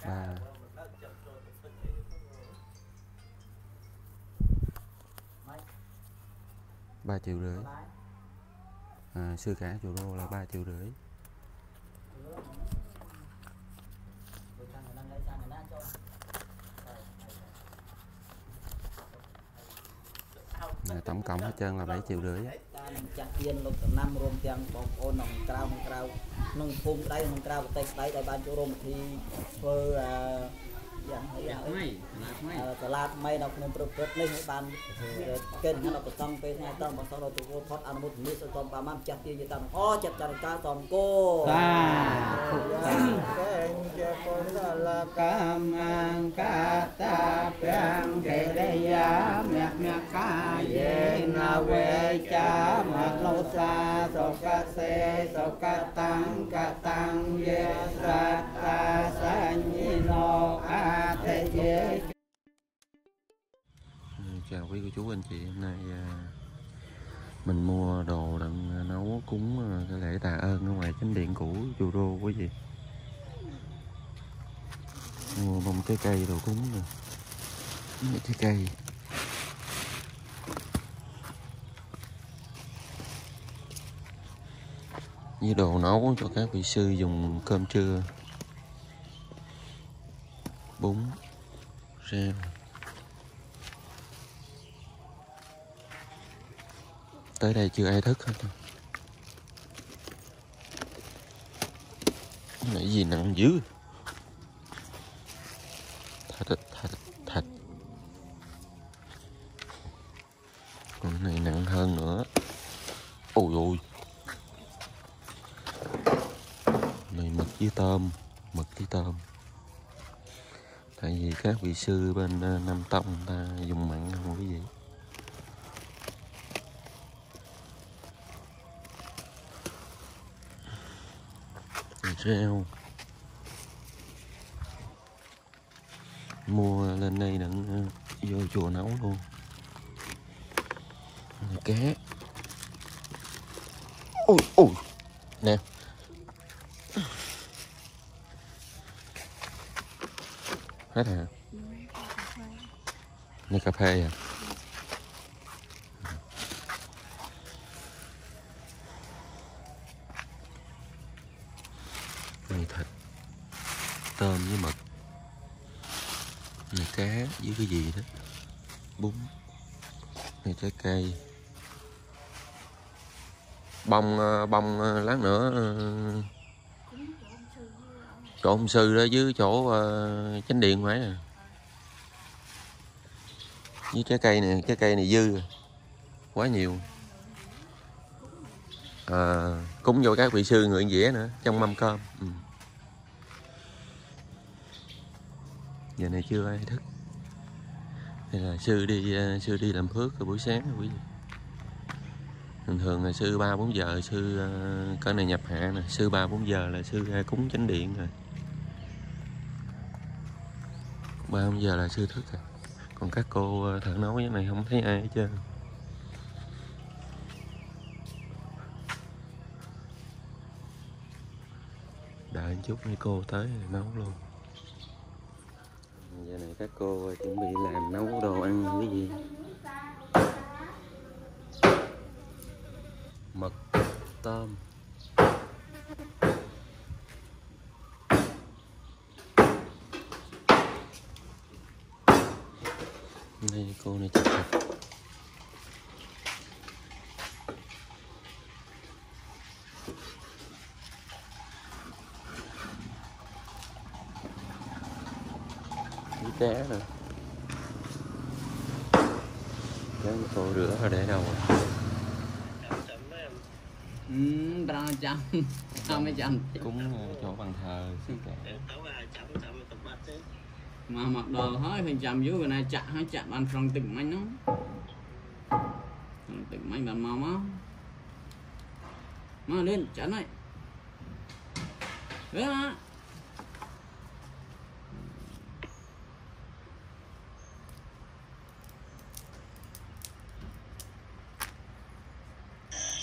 3,5 triệu. Sư cả chùa Đô là 3,5 triệu. Tổng cộng hết trơn là 7,5 triệu. chặt yên lúc năm rôm tiếng bọc ôn nòng trao nông phun đây nông trao tay đấy tại ban chỗ rôm thì phơi salad may nó không được lên ban kênh nó có xong về ngay tao mà sau đó tụi thoát ăn một miếng sau tôm ba mắm chặt kia như tao chặt cá tôm cô là cam an cá ta bèn để đây ya mẹ cá ye na we cha mặt lâu xa sọc cá xe sọc cá tăng ye sa ta san ni no a thế ye. Chào quý cô chú anh chị, hôm nay mình mua đồ đặng nấu cúng cái lễ tạ ơn ở ngoài chánh điện cũ chùa Đô quý vị. Mua bông trái cây đồ cúng nè, trái cây. Với đồ nấu cho các vị sư dùng cơm trưa, bún, rau. Tới đây chưa ai thức hết. Cái này gì nặng dữ. Thịt. Còn cái này nặng hơn nữa. Ôi ôi. Này mực với tôm. Tại vì các vị sư bên Nam Tông ta dùng mặn không quý vị. Rau mua lên đây đặng vô chùa nấu luôn. Cá ôi nè, hết hả? Này cà phê à? Này thịt, tôm với mực, này cá với cái gì đó, bún, này trái cây, bông lát nữa chỗ ông sư đó dưới chỗ chánh điện phải à. Với trái cây này dư quá nhiều. Cúng vô các vị sư người dĩa nữa trong mâm cơm. Giờ này chưa ai thức. Đây là sư đi làm phước buổi sáng rồi quý vị. Thường là sư 3-4 giờ sư cỡ này nhập hạ nè, sư 3-4 giờ là sư ra cúng chánh điện rồi. 3-4 giờ là sư thức rồi. Còn các cô thợ nấu cái này không thấy ai hết trơn. Đợi một chút mấy cô tới nấu luôn. Giờ này các cô chuẩn bị làm nấu đồ ăn cái gì. Mực, tôm. Đây cô này chặt thịt. Cá nè. Cá cô rửa rồi để đâu rồi? Rau chấm, sao mới chấm? Cúng chỗ bàn thờ. Mà mặc đồ hơi phải chấm dưới cái này chạm ăn trong từng mảnh nó. Từng mảnh bàn màu má. Má lên chắn này. Đấy á.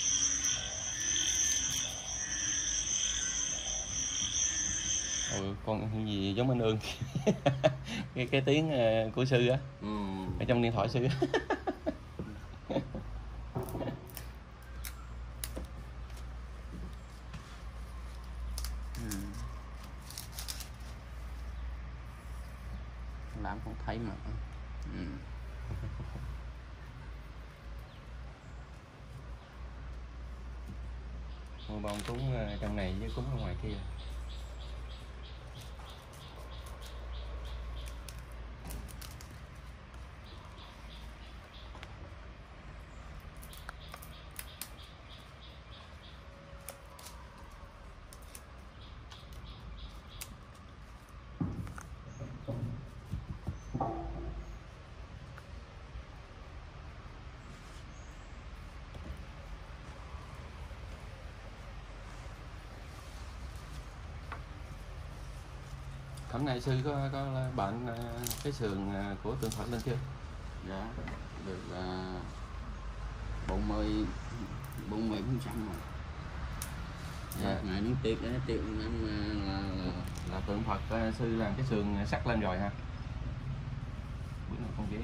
Con con gì giống anh Ương. cái tiếng của sư á, ở trong điện thoại sư á. Làm không thấy mà. Ngôi bông cúng trong này với cúng ở ngoài kia. Hôm nay sư có bệnh cái sườn của tượng Phật lên chưa? Dạ, được 40% rồi. Dạ. Ngày nó tiệc đó, tiệc năm là tượng Phật sư làm cái sườn sắt lên rồi ha. Bữa nào con ghé.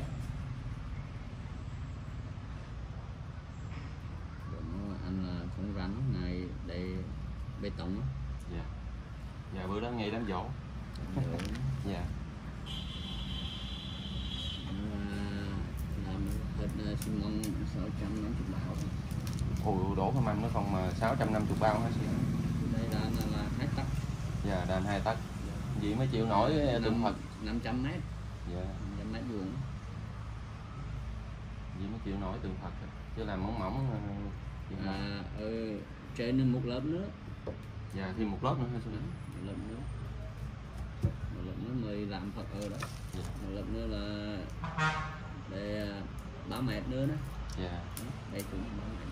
Anh là cũng rảnh ngày để bê tông á. Dạ. Dạ bữa đó ngày đám dỗ. Dạ. Làm hết xi măng 650 bao. Ôi đổ cái mâm nó còn mà 650 bao hả sư? Đây là 2 tấc. Dạ, đàn 2 tấc. Vậy mới chịu nổi tượng Phật 500 mét. Dạ. 500 mét vuông. Vậy mới chịu nổi tượng Phật chứ làm mỏng mỏng. Trên một lớp nữa. Dạ, thêm một lớp nữa hả sư? Một lớp nữa. Một lớp nữa mới làm Phật ở đó. Dạ. Một lớp nữa là để 3 mét nữa đó. Dạ. Đây cũng 3 mét.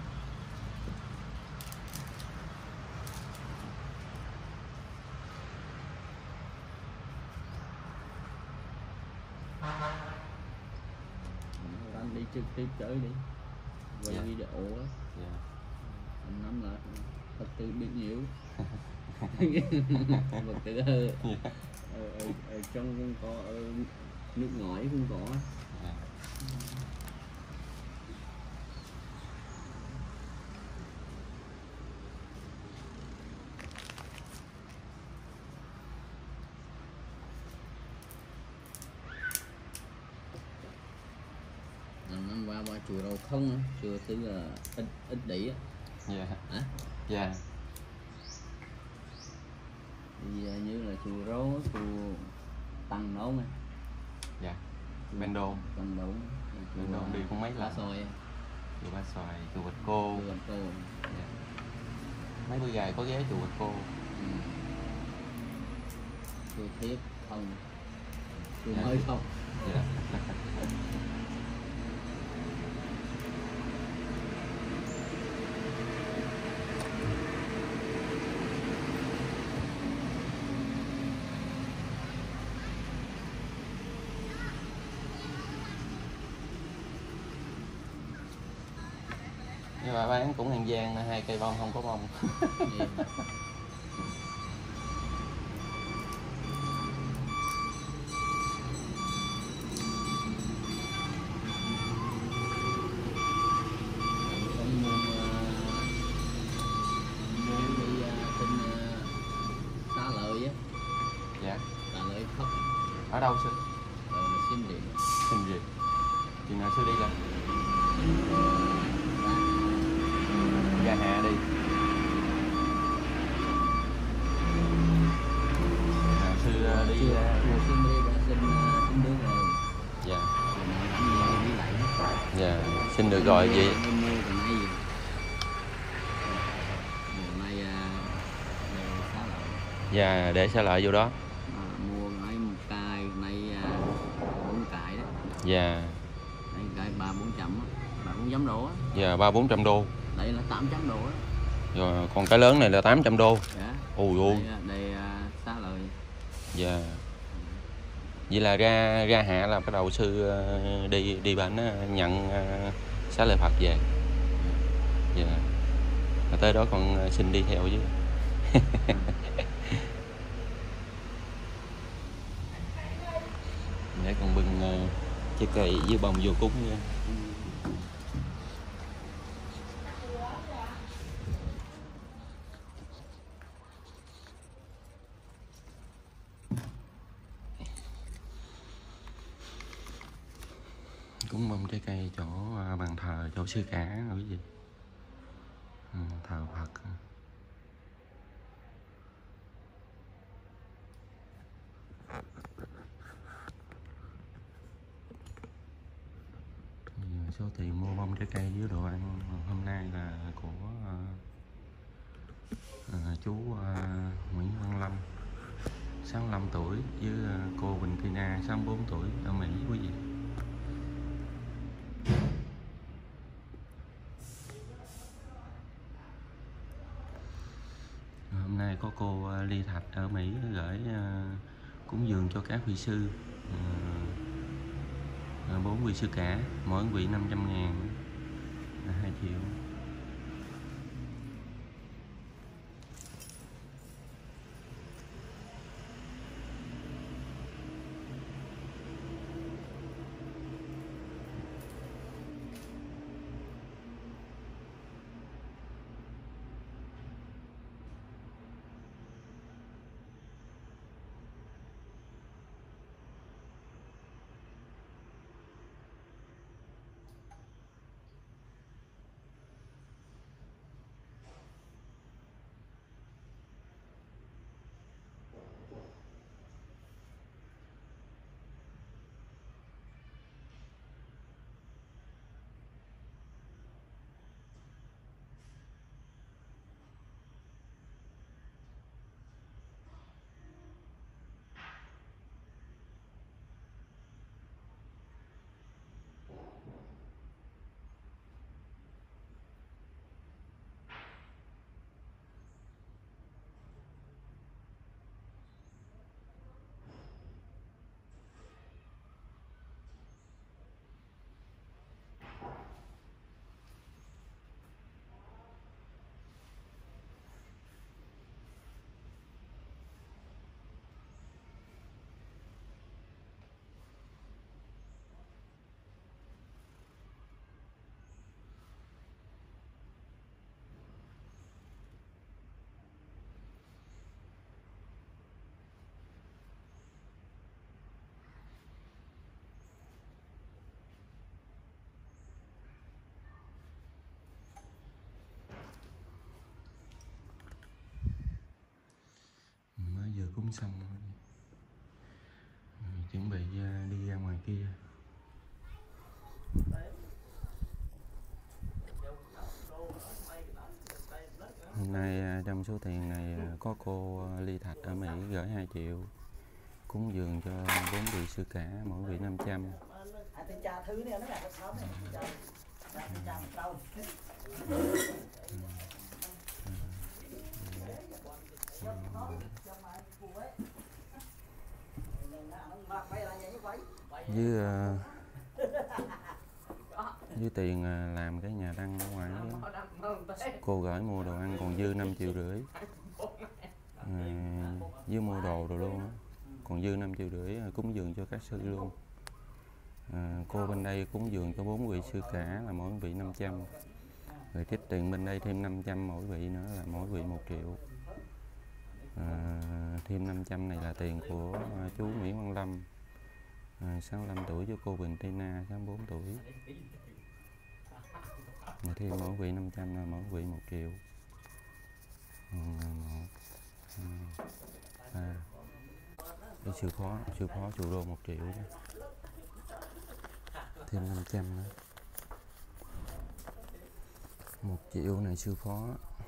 Anh đi trực tiếp tới đi. Quay Dạ. video á. Dạ. Anh nắm là Phật tử biết nhiều. Phật tử ở trong cũng có, ở nước ngoài cũng có. Dạ. Năm qua chùa Rau Không, chùa Tứ là ít đỉ á. Dạ. Hả? Dạ. Thì như là chùa Rau, chùa Tăng Nấu nè. Dạ. Bên Đôn. Tăng Nấu. Bên Đôn đi cũng mấy Lá lần. Xoài. Chùa Ba Xoài, chùa Bạch Cô. Chùa Bạch Cô. Dạ. Mấy bữa dài có ghé chùa Bạch Cô. Chùa Thiết không. Chùa Dạ. Mới không. Dạ. Nhưng mà bán cũng An Giang 2 cây bông không có bông. Dạ. Ở đâu sư? Xin điện. Xin gì? Chừng nào sư đi lên? Ra Hạ đi. Nào sư đi. Xin đi đã xin nước rồi. Dạ. Đi lại. Dạ. Xin được rồi vậy. Dạ, để xả lại vô đó. Mua cái một cài này 4 cài đó. Dạ. Đây cài 300-400 á, 300-400 đô á. Dạ, 300-400 đô. Đây là 800 đô á. Rồi còn cái lớn này là 800 đô. Dạ. Ôi ôi. Đây xá lợi. Dạ. Vậy là ra Hạ là bắt đầu sư đi bển nhận xá lợi Phật về. Dạ. Mà tới đó còn xin đi theo chứ. Đây còn bưng trái cây với bông vô cúng nha. Cúng bông trái cây chỗ bàn thờ chỗ sư cả rồi cái gì thờ Phật. Số tiền mua bông trái cây với đồ ăn hôm nay là của chú Nguyễn Văn Lâm 65 tuổi với cô Bình Tina 64 tuổi ở Mỹ quý vị. Hôm nay có cô Ly Thạch ở Mỹ gửi cúng dường cho các vị sư 4 vị sư cả, mỗi vị 500.000 là 2 triệu. Vừa cúng xong rồi. Chuẩn bị đi ra ngoài kia. Hôm nay trong số tiền này có cô Ly Thạch ở Mỹ gửi 2 triệu cúng dường cho 4 vị sư cả, mỗi vị 500. Với tiền làm cái nhà đăng ở ngoài cô gửi mua đồ ăn còn dư 5,5 triệu, với mua đồ rồi luôn á, còn dư 5,5 triệu cúng dường cho các sư luôn. Cô bên đây cúng dường cho 4 vị sư cả là mỗi vị 500, rồi trích tiền bên đây thêm 500 mỗi vị nữa là mỗi vị 1 triệu. Thêm 500 này là tiền của chú Nguyễn Văn Lâm 65 tuổi với cô Bình Tina 64 tuổi. Rồi thêm mỗi vị 500 là mỗi vị 1 triệu. 1, 2, 3. Cái sư phó chùa Đô 1 triệu đó. Thêm 500 nữa. 1 triệu này sư phó.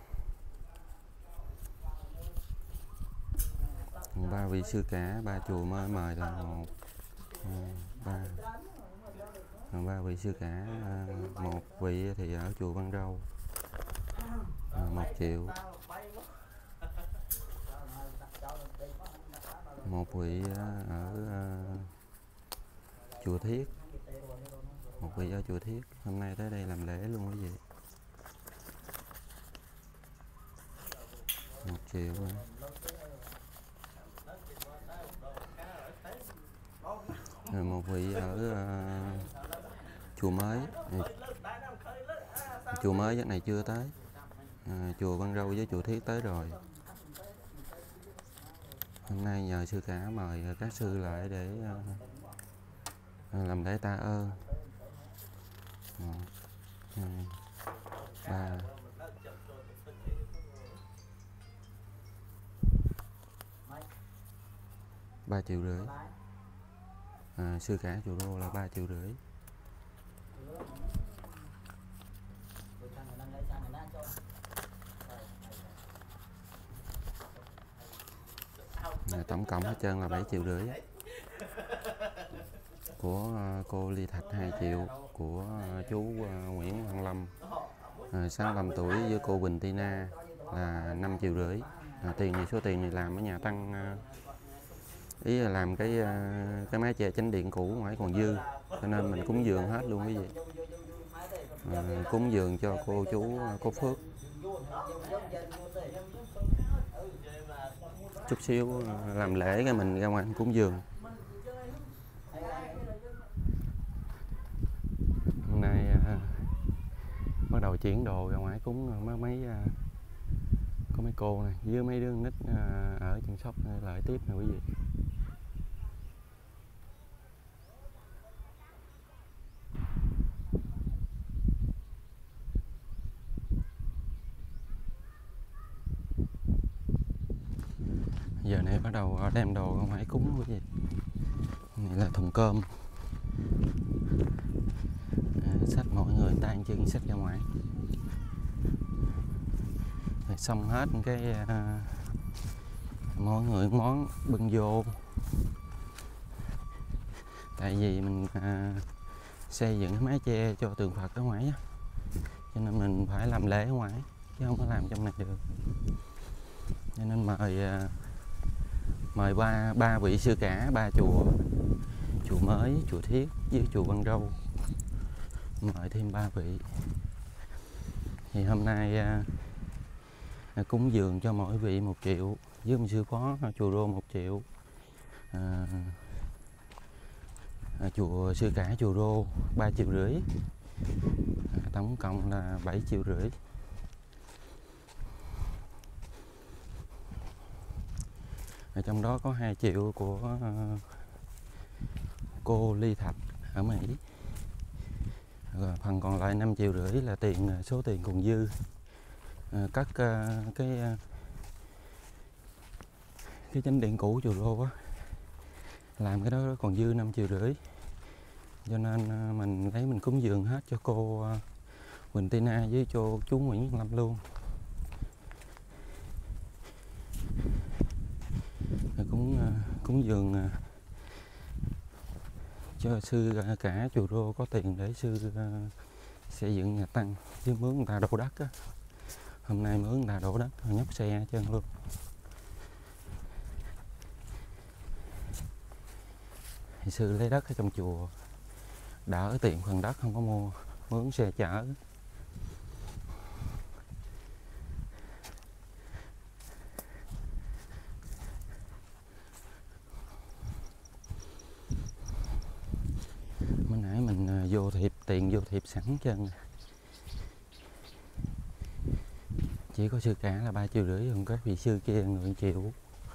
3 vị sư cả, 3 chùa mới mời là 1, 2, 3. Còn 3 vị sư cả, 1 vị thì ở chùa Văn Râu 1 triệu. 1 vị ở chùa Thiết, 1 vị ở chùa Thiết. Hôm nay tới đây làm lễ luôn quý vị. 1 triệu nữa. Rồi một vị ở chùa mới. Chùa mới cái này chưa tới. Chùa Văn Râu với chùa Thiết tới rồi. Hôm nay nhờ sư cả mời các sư lại để làm lễ tạ ơn. 1, 2, 3. 3,5 triệu. Sư cả chùa Rô là 3,5 triệu. Tổng cộng hết trơn là 7,5 triệu. Của cô Ly Thạch 2 triệu. Của chú Nguyễn Văn Lâm 65 tuổi với cô Bình Tina là 5,5 triệu. Tiền này, số tiền này làm ở nhà Tăng, ý là làm cái mái che chánh điện cũ ngoài còn dư, cho nên mình cúng dường hết luôn quý vị. Cúng dường cho cô chú có phước. Chút xíu làm lễ cái mình ra ngoài cúng dường. Hôm nay bắt đầu chuyển đồ ra ngoài cúng có mấy cô này với mấy đứa nít ở trong shop lại tiếp nè quý vị. Giờ này bắt đầu đem đồ ra ngoài cúng quý vị. Này là thùng cơm. Xách mọi người tay chân xách ra ngoài. Rồi xong hết cái mỗi người món bưng vô. Tại vì mình xây dựng cái mái che cho tượng Phật ở ngoài á, cho nên mình phải làm lễ ở ngoài chứ không có làm trong này được. Cho nên mời ba vị sư cả 3 chùa, chùa Mới, chùa Thiết với chùa Văn Râu, mời thêm 3 vị. Thì hôm nay cúng dường cho mỗi vị 1 triệu, với ông sư phó chùa Rô 1 triệu, chùa sư cả chùa Rô 3,5 triệu, tổng cộng là 7,5 triệu. Ở trong đó có 2 triệu của cô Ly Thạch ở Mỹ. Rồi phần còn lại 5,5 triệu là số tiền còn dư. Cất cái chánh điện cũ chùa Rô á, làm cái đó còn dư 5,5 triệu, cho nên mình lấy mình cúng dường hết cho cô Quỳnh Tina với cho chú Nguyễn Văn Lâm luôn. Cũng cúng dường cho sư cả chùa Rô có tiền để sư xây dựng nhà Tăng, chứ mướn người ta đổ đất á. Hôm nay mướn người ta đổ đất nhóc xe chân luôn. Thì sư lấy đất ở trong chùa, đỡ tiền phần đất không có mua, mướn xe chở. Mới nãy mình vô tiền vô thiệp sẵn chân. Chỉ có sư cả là 3,5 triệu, còn các vị sư kia người 1 triệu.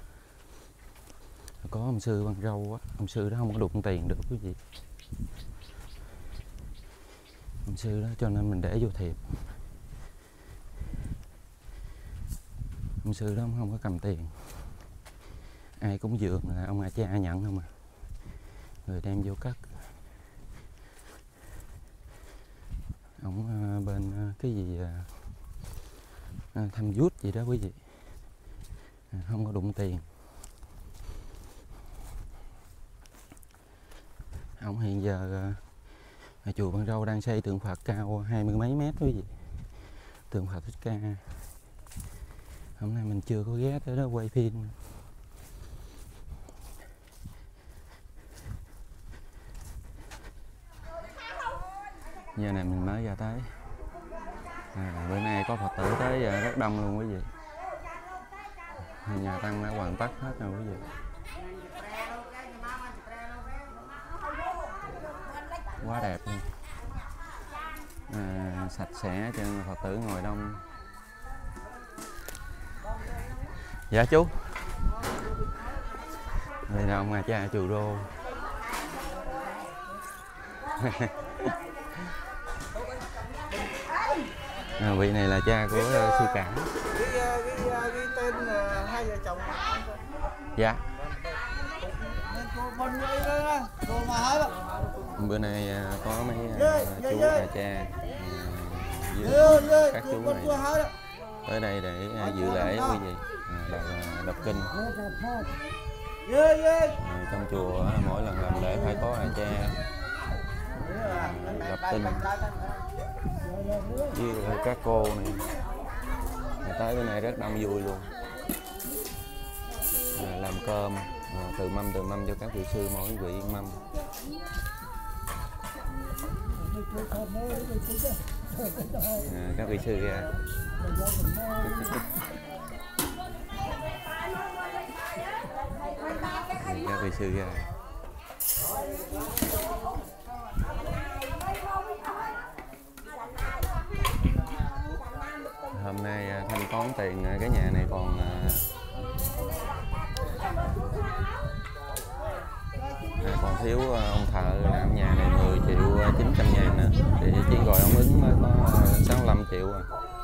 Có ông sư Văn Râu á, ông sư đó không có đụng tiền được quý vị. Ông sư đó cho nên mình để vô thiệp. Ông sư đó không có cầm tiền. Ai cúng dường là ông A Cha nhận không à. Người đem vô cất. Ông bên cái gì thăm vút gì đó quý vị, không có đụng tiền. Ông hiện giờ chùa Văn Râu đang xây tượng Phật cao 20 mấy mét quý vị, tượng Phật Thích Ca. Hôm nay mình chưa có ghé tới đó quay phim. Giờ này mình mới ra tới. Bữa nay có Phật tử tới rất đông luôn quý vị. Nhà Tăng đã hoàn tất hết rồi quý vị. quá đẹp luôn. Sạch sẽ cho Phật tử ngồi đông. Dạ chú. Đây là ông cha Chùa Rô. Vị này là cha của sư Cả. Ghi tên hai vợ chồng. Dạ. Cô mà hết. Bữa nay có mấy chú nhà cha với các chú này tới đây để dự lễ quý vị, đọc kinh. Trong chùa mỗi lần làm lễ phải có nhà cha đọc kinh với các cô này. Tới bữa nay rất đông vui luôn. Làm cơm từ mâm cho các vị sư, mỗi vị mâm. Các vị sư ra. Các vị sư ra. Hôm nay thanh toán tiền cái nhà này còn thiếu ông thợ làm nhà này 10 triệu 900 ngàn nè, thì chỉ gọi ông ứng mới có 65 triệu à.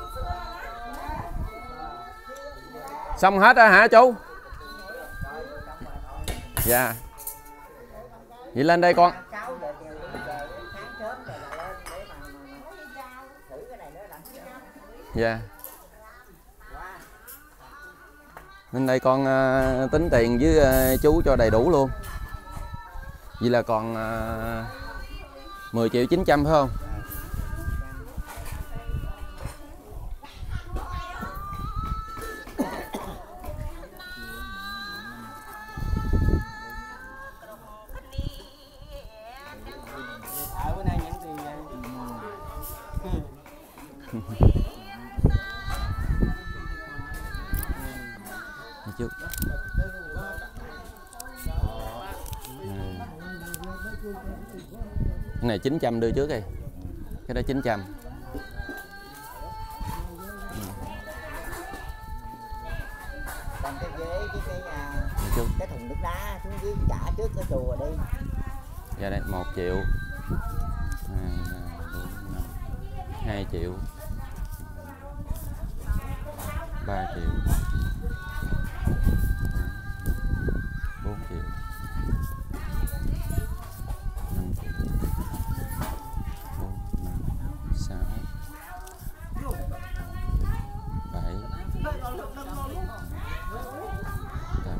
Xong hết rồi hả chú? Dạ. Vậy lên đây con. Dạ. Lên đây con tính tiền với chú cho đầy đủ luôn. Vậy là còn 10 triệu 900 phải không? Chút. Cái này 900 đưa trước đi. Cái đó 900. Còn cái ghế cái thùng nước đá xuống dưới trả trước cái chùa đi. Dạ đây 1 triệu. 2 triệu. 3 triệu. 4 triệu. 5 triệu. 4, 5, 6, 7, 8,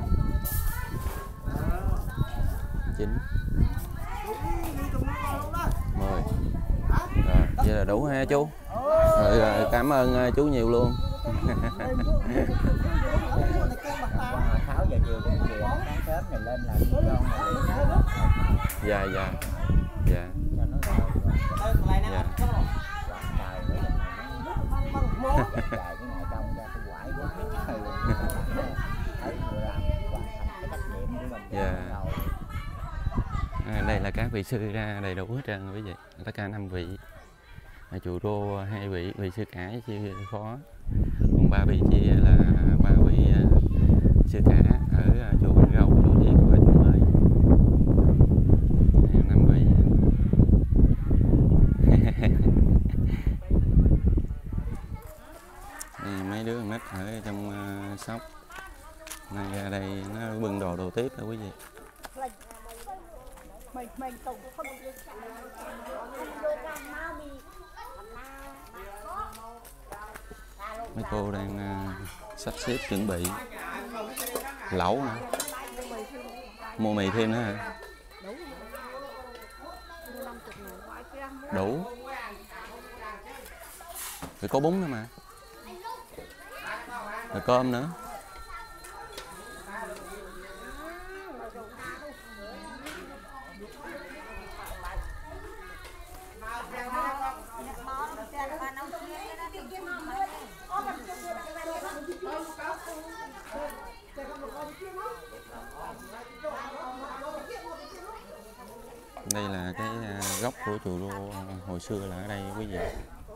9, 10. Rồi, vậy là đủ ha chú. Rồi, cảm ơn chú nhiều luôn. 6 giờ chiều cũng về sáng sớm này lên là con dạ dạ dạ dạ. Dạ. Đây là các vị sư ra đầy đủ hết trơn quý vị, tất cả 5 vị. Chùa Rô 2 vị, vị sư Cả với sư Phó, còn 3 vị chia là 3 vị sư Cả ở chùa Bình Râu, chùa Việt và chùa Mới. 5 vị. Mấy đứa con nít ở trong Sóc nay ra đây nó bưng đồ tiếp đó quý vị. Mấy cô đang sắp xếp chuẩn bị lẩu nữa. Mua mì thêm nữa hả? Đủ. Rồi có bún nữa mà. Rồi cơm nữa. Đây là cái gốc của chùa Rô hồi xưa là ở đây quý vị.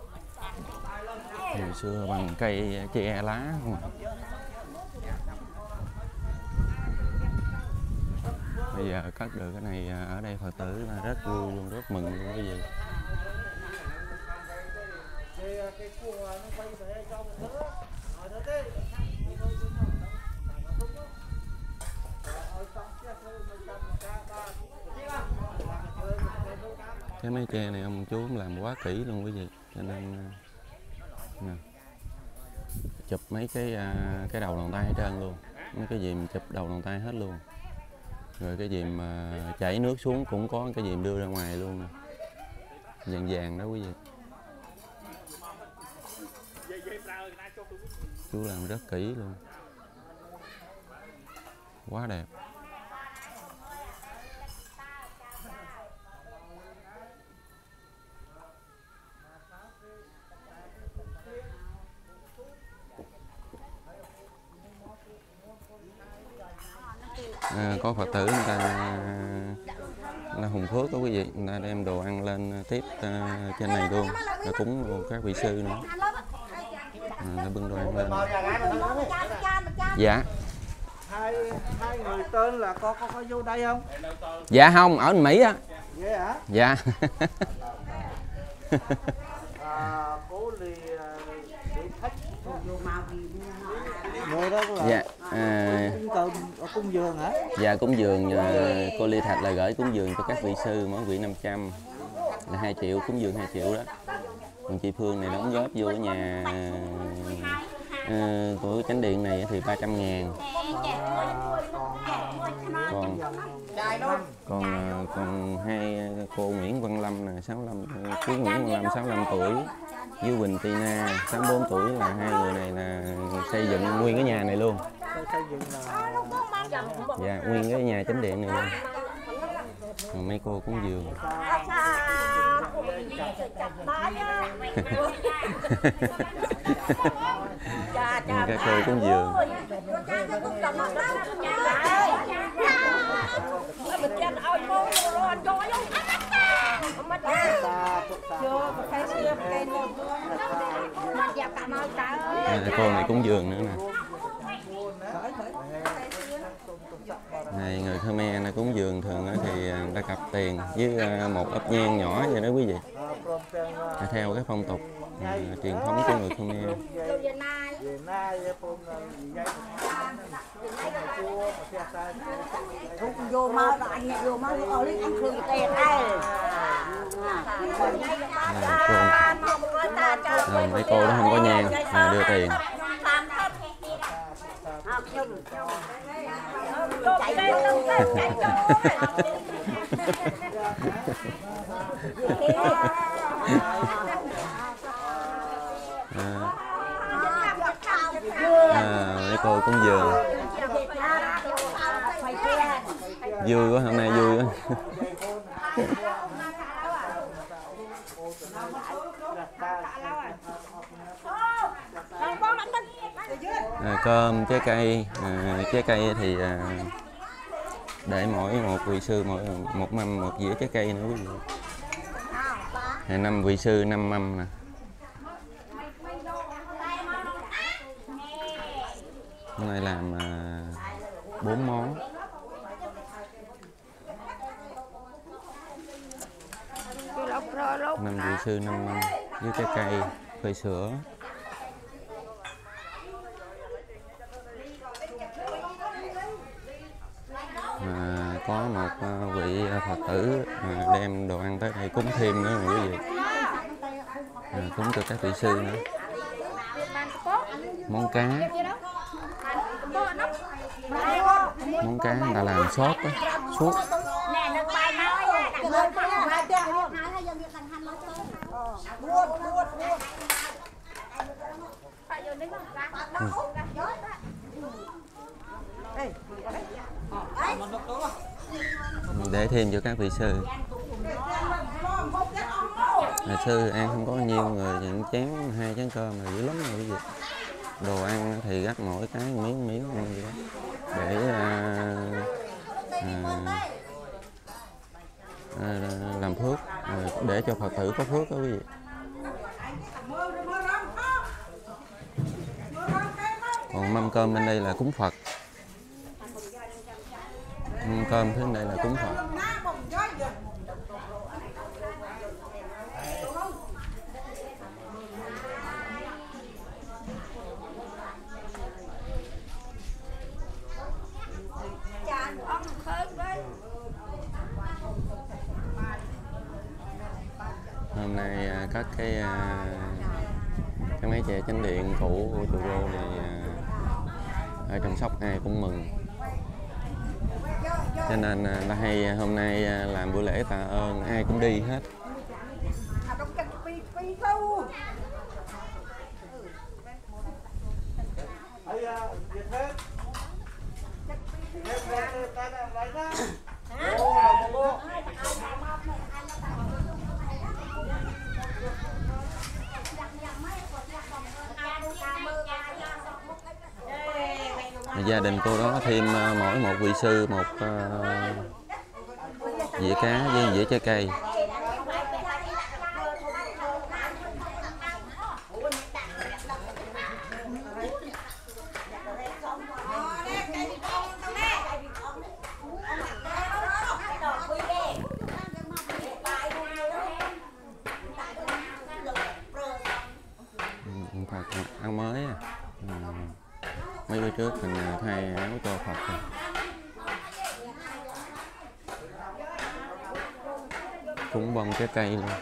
Hồi xưa bằng cây tre lá không à. Bây giờ cất được cái này ở đây Phật tử là rất vui luôn, rất mừng luôn quý vị. Cái mái tre này ông chú làm quá kỹ luôn quý vị, cho nên nè, chụp mấy cái đầu bàn tay hết trơn luôn, mấy cái dìm chụp đầu bàn tay hết luôn, rồi cái dìm mà chảy nước xuống cũng có cái dìm đưa ra ngoài luôn nè, vàng vàng đó quý vị. Chú làm rất kỹ luôn, quá đẹp. Có Phật tử người ta hùng phước đó quý vị, người ta đem đồ ăn lên tiếp trên này luôn, là cúng luôn các vị sư nữa. Nó bưng đồ ăn lên. Dạ. Hai người tên là có vô đây không? Dạ không, ở Mỹ á. Vậy hả? Dạ. Cố Ly khách vô mau người đó là dạ. Cúng dường hả? Dạ cúng dường, cô Ly Thạch là gửi cúng dường cho các vị sư, mỗi vị 500 là 2 triệu, cúng dường 2 triệu đó. Còn chị Phương này đóng góp vô ở nhà của chánh điện này thì 300.000. Còn hai cô Nguyễn Văn Lâm là 65, chú Nguyễn Văn Lâm 65 tuổi, với Quỳnh Tina 64 tuổi, là hai người này là xây dựng nguyên cái nhà này luôn. Dạ, nguyên cái nhà chánh điện này luôn. Còn mấy cô cúng dường. Các cô cúng dường. Cô này cúng dường nữa nè. Này, người Khmer nó cúng dường thường thì người ta cặp tiền với một ấp nhang nhỏ vậy đó quý vị, theo cái phong tục truyền thống của người Khmer. Vô mau anh vô mau ở đây anh khơi tiền đây. Mấy cô đó không có nhang đưa tiền. Mấy cô cũng dường vui quá, hôm nay vui quá. Cơm, trái cây, trái cây thì để mỗi một vị sư một mâm, một dĩa trái cây nữa quý vị. 5 vị sư 5 mâm nè. Hôm nay làm 4 món. Năm vị sư 5 mâm với trái cây, phơi sữa. Có một vị Phật tử đem đồ ăn tới đây cúng thêm nữa quý vị, cúng cho các vị sư nữa. Món cá người ta làm sốt đó, suốt. Để thêm cho các vị sư. Sư ăn không có nhiều người, những chén 2 chén cơm là dữ lắm rồi quý vị. Đồ ăn thì gắp mỗi cái miếng ăn vậy đó. Để làm phước, để cho Phật tử có phước đó quý vị. Còn mâm cơm bên đây là cúng Phật. Mâm cơm thứ đây là cúng Phật. Hôm nay các cái mái chè chánh điện cũ của chùa Rô này ở trong Sóc ai cũng mừng, cho nên là hay hôm nay làm buổi lễ tạ ơn ai cũng đi hết. Gia đình cô đó thêm mỗi một vị sư một dĩa cá với dĩa trái cây. Phật ăn mới à. Mấy bữa trước mình thay áo cho Phật rồi. Cúng bông trái cây luôn.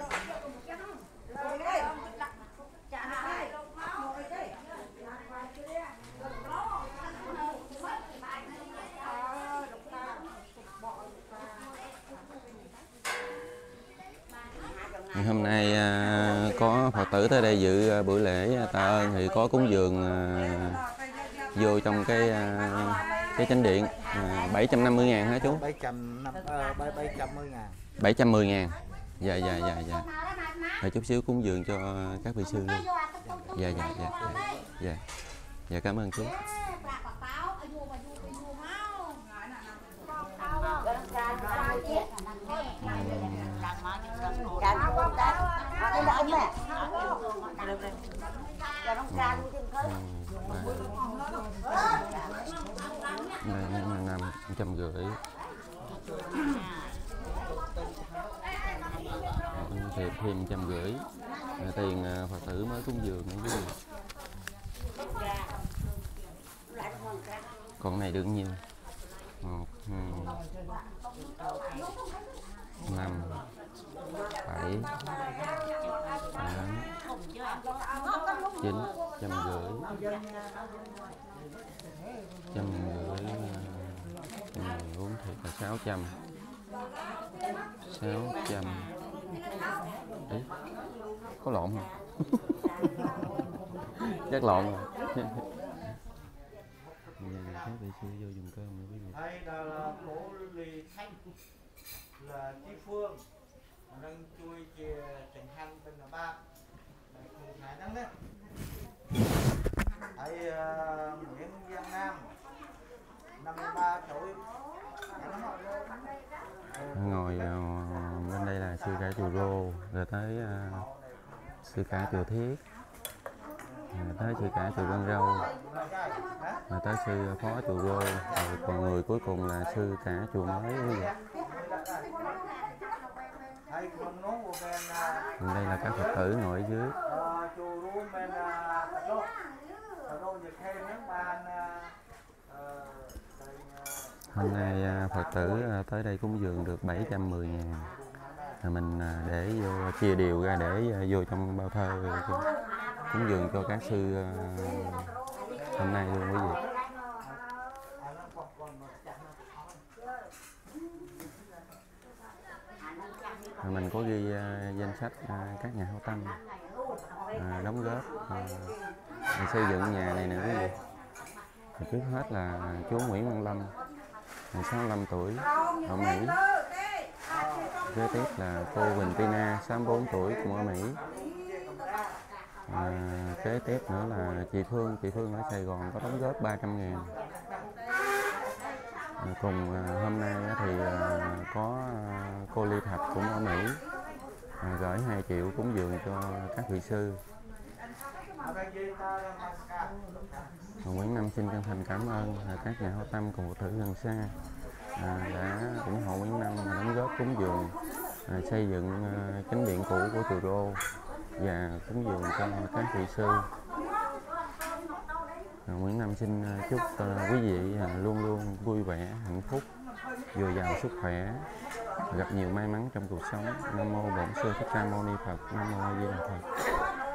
Hôm nay có Phật tử tới đây dự buổi lễ tạ ơn thì có cúng dường vô trong cái chánh điện 750.000 hả chú? 710.000. Dạ. Rồi chút xíu cúng dường cho các vị sư luôn. Dạ cảm ơn chú. Đây là 550. Thì thêm 150 tiền Phật tử mới cúng dường nữa quý vị. Còn này được nhiêu? 1, 2, 5, 7, 8, 9, 150. 14 thì là 600. 600. Đấy, có lộn không? Chắc lộn rồi. Các vị sư vô dùng cơm nữa quý vị. Đây là cổ Lì Thanh, là Chi Phương, đang chui chè Trần Hành bên là ba, này đăng đấy. Đây Nguyễn Giang Nam, 53 tuổi. Ngồi bên đây là sư cả chùa Rô, rồi tới sư cả chùa Thiết, rồi tới sư cả chùa Vân Râu, rồi tới sư phó chùa Rô, rồi còn người cuối cùng là sư cả chùa Mới quý vị. Đây là các Phật tử ngồi ở dưới. Hôm nay Phật tử tới đây cúng dường được 710.000. Rồi mình để vô chia đều ra để vô trong bao thơ cúng dường cho các sư hôm nay luôn quý vị. Rồi mình có ghi danh sách các nhà hảo tâm đóng góp xây dựng nhà này nè quý vị. Thì trước hết là chú Nguyễn Văn Lâm, 65 tuổi, ở Mỹ. Kế tiếp là cô Quỳnh Tina, 64 tuổi, cũng ở Mỹ. Kế tiếp nữa là chị Phương ở Sài Gòn có đóng góp 300.000. Cùng hôm nay thì có cô Ly Thạch cũng ở Mỹ gửi 2 triệu cúng dường cho các vị sư. Nguyễn Năm xin chân thành cảm ơn các nhà hảo tâm cùng Phật tử gần xa đã ủng hộ Nguyễn Năm đóng góp cúng dường xây dựng chánh điện cũ của chùa Rô và cúng dường cho các vị sư. Nguyễn Năm xin chúc quý vị luôn luôn vui vẻ, hạnh phúc, dồi dào sức khỏe, gặp nhiều may mắn trong cuộc sống. Nam mô Bổn Sư Thích Ca Mâu Ni Phật. Nam mô A Di Đà Phật.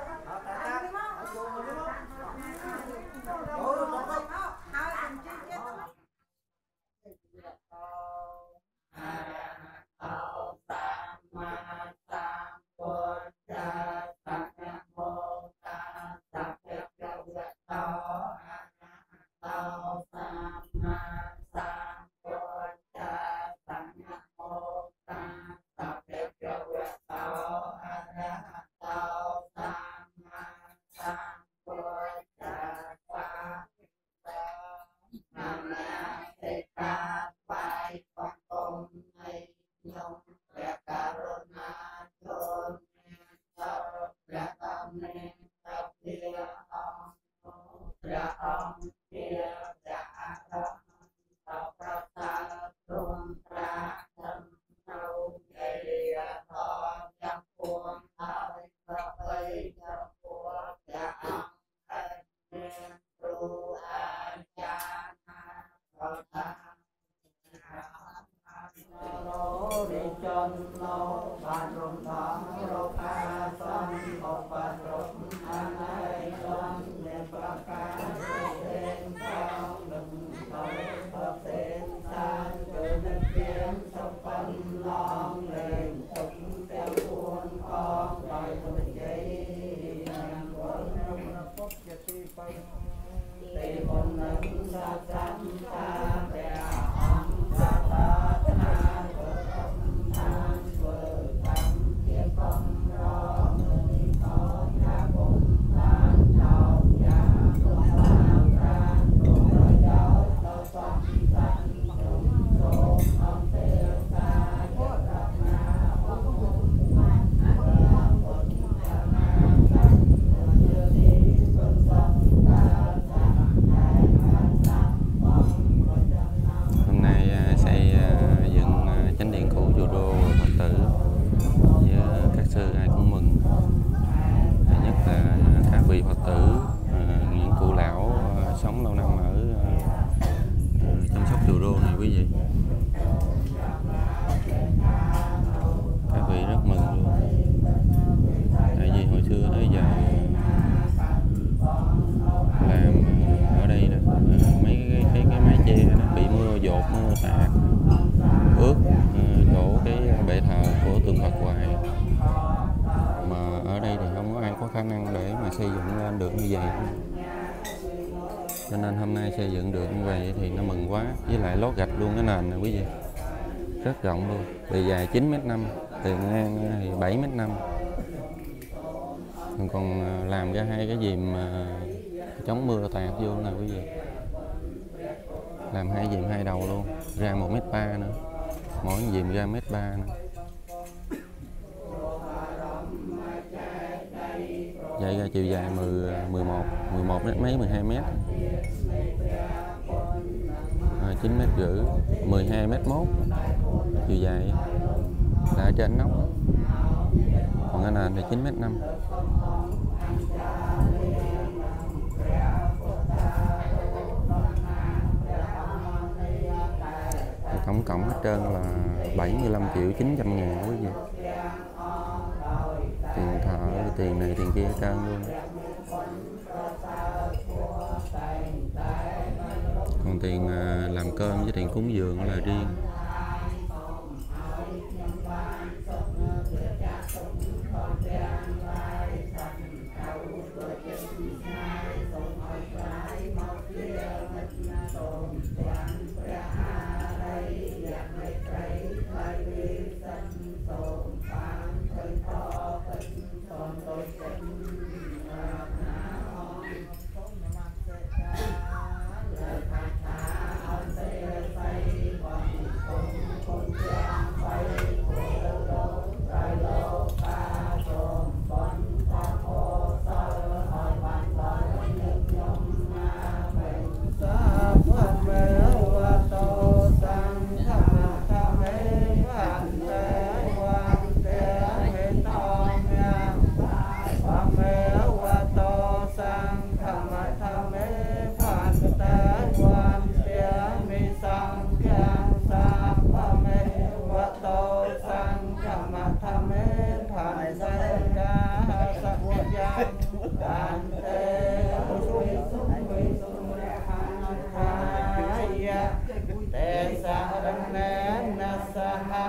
Xây dựng lên được như vậy, cho nên hôm nay xây dựng được như vậy thì nó mừng quá. Với lại lót gạch luôn cái nền này quý vị, rất rộng luôn, bề dài 9m5, bề ngang thì 7m5. Còn làm ra 2 cái dìm chống mưa tạt vô nè quý vị, làm 2 dìm 2 đầu luôn, ra 1m3 nữa, mỗi dìm ra 1m3 nữa. Vậy ra chiều dài 11 mét mấy, 12 mét, 9 mét rưỡi, 12 mét mốt chiều dài là ở trên nóc, còn cái nền thì 9 mét 5. Tổng cộng hết trơn là 75.900.000 quý vị. Tiền thợ, tiền này tiền kia hết trơn luôn. Còn tiền làm cơm với tiền cúng dường là riêng.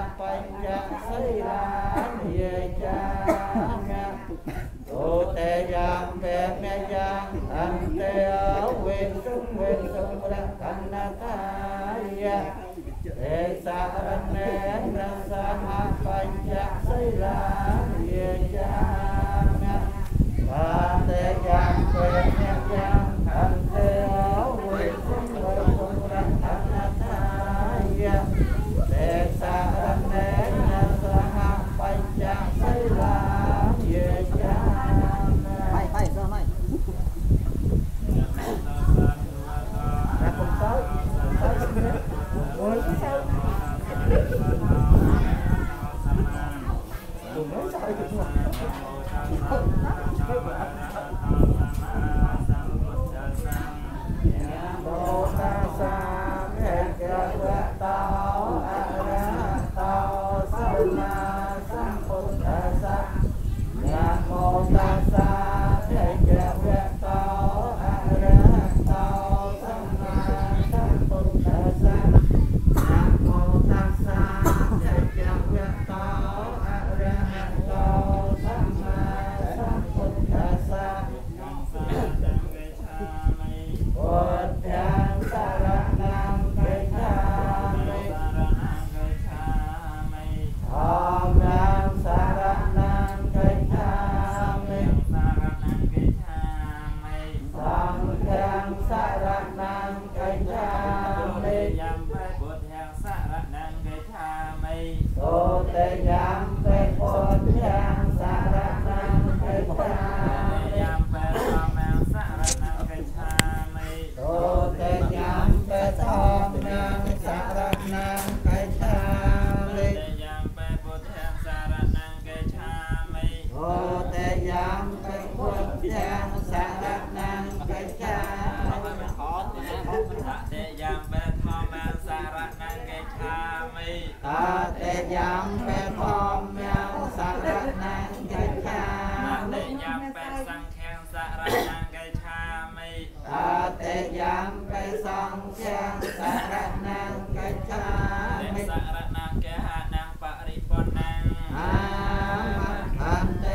បញ្ចសិលាយេចាអូតេយ៉ាងវេមយ៉ាងអន្តេវេសុវេសុរកណ្ណតាយៈទេសារណេនសមបញ្ចសិលាយេចាបាតេយ៉ាងវេមយ៉ាងអន្តេវេសុវេសុរកណ្ណតាយៈទេសារណេនសមបញ្ចសិលាយេចាไปซะหน่อยครับผมเต้าโอ้ยเต้าผมไม่ใช่ถึงหรอกโมตัสสะภะคะวะโตอะระหะโตสัมมาสัมพุทธัสสะนะโมตัสสะภะคะวะโตอะระหะโตสัมมาสัมพุทธัสสะนะโมตัสสะภะคะวะโตอะระหะโตสัมมาสัมพุทธัสสะพุทธังสรณังคัจฉามิธัมมังสรณังคัจฉามิสังฆังสรณังคัจฉามิโสเตยัมเปพุทธังสรณังคัจฉามิโสเตยัมเปธัมมังสรณังคัจฉามิโสเตยัมเปพุทธังสรณังคัจฉามิตาเตยัมเปธรรมังสรณังคัจฉามิตาเตยัมเปสังฆังสรณังคัจฉามิอาหันเต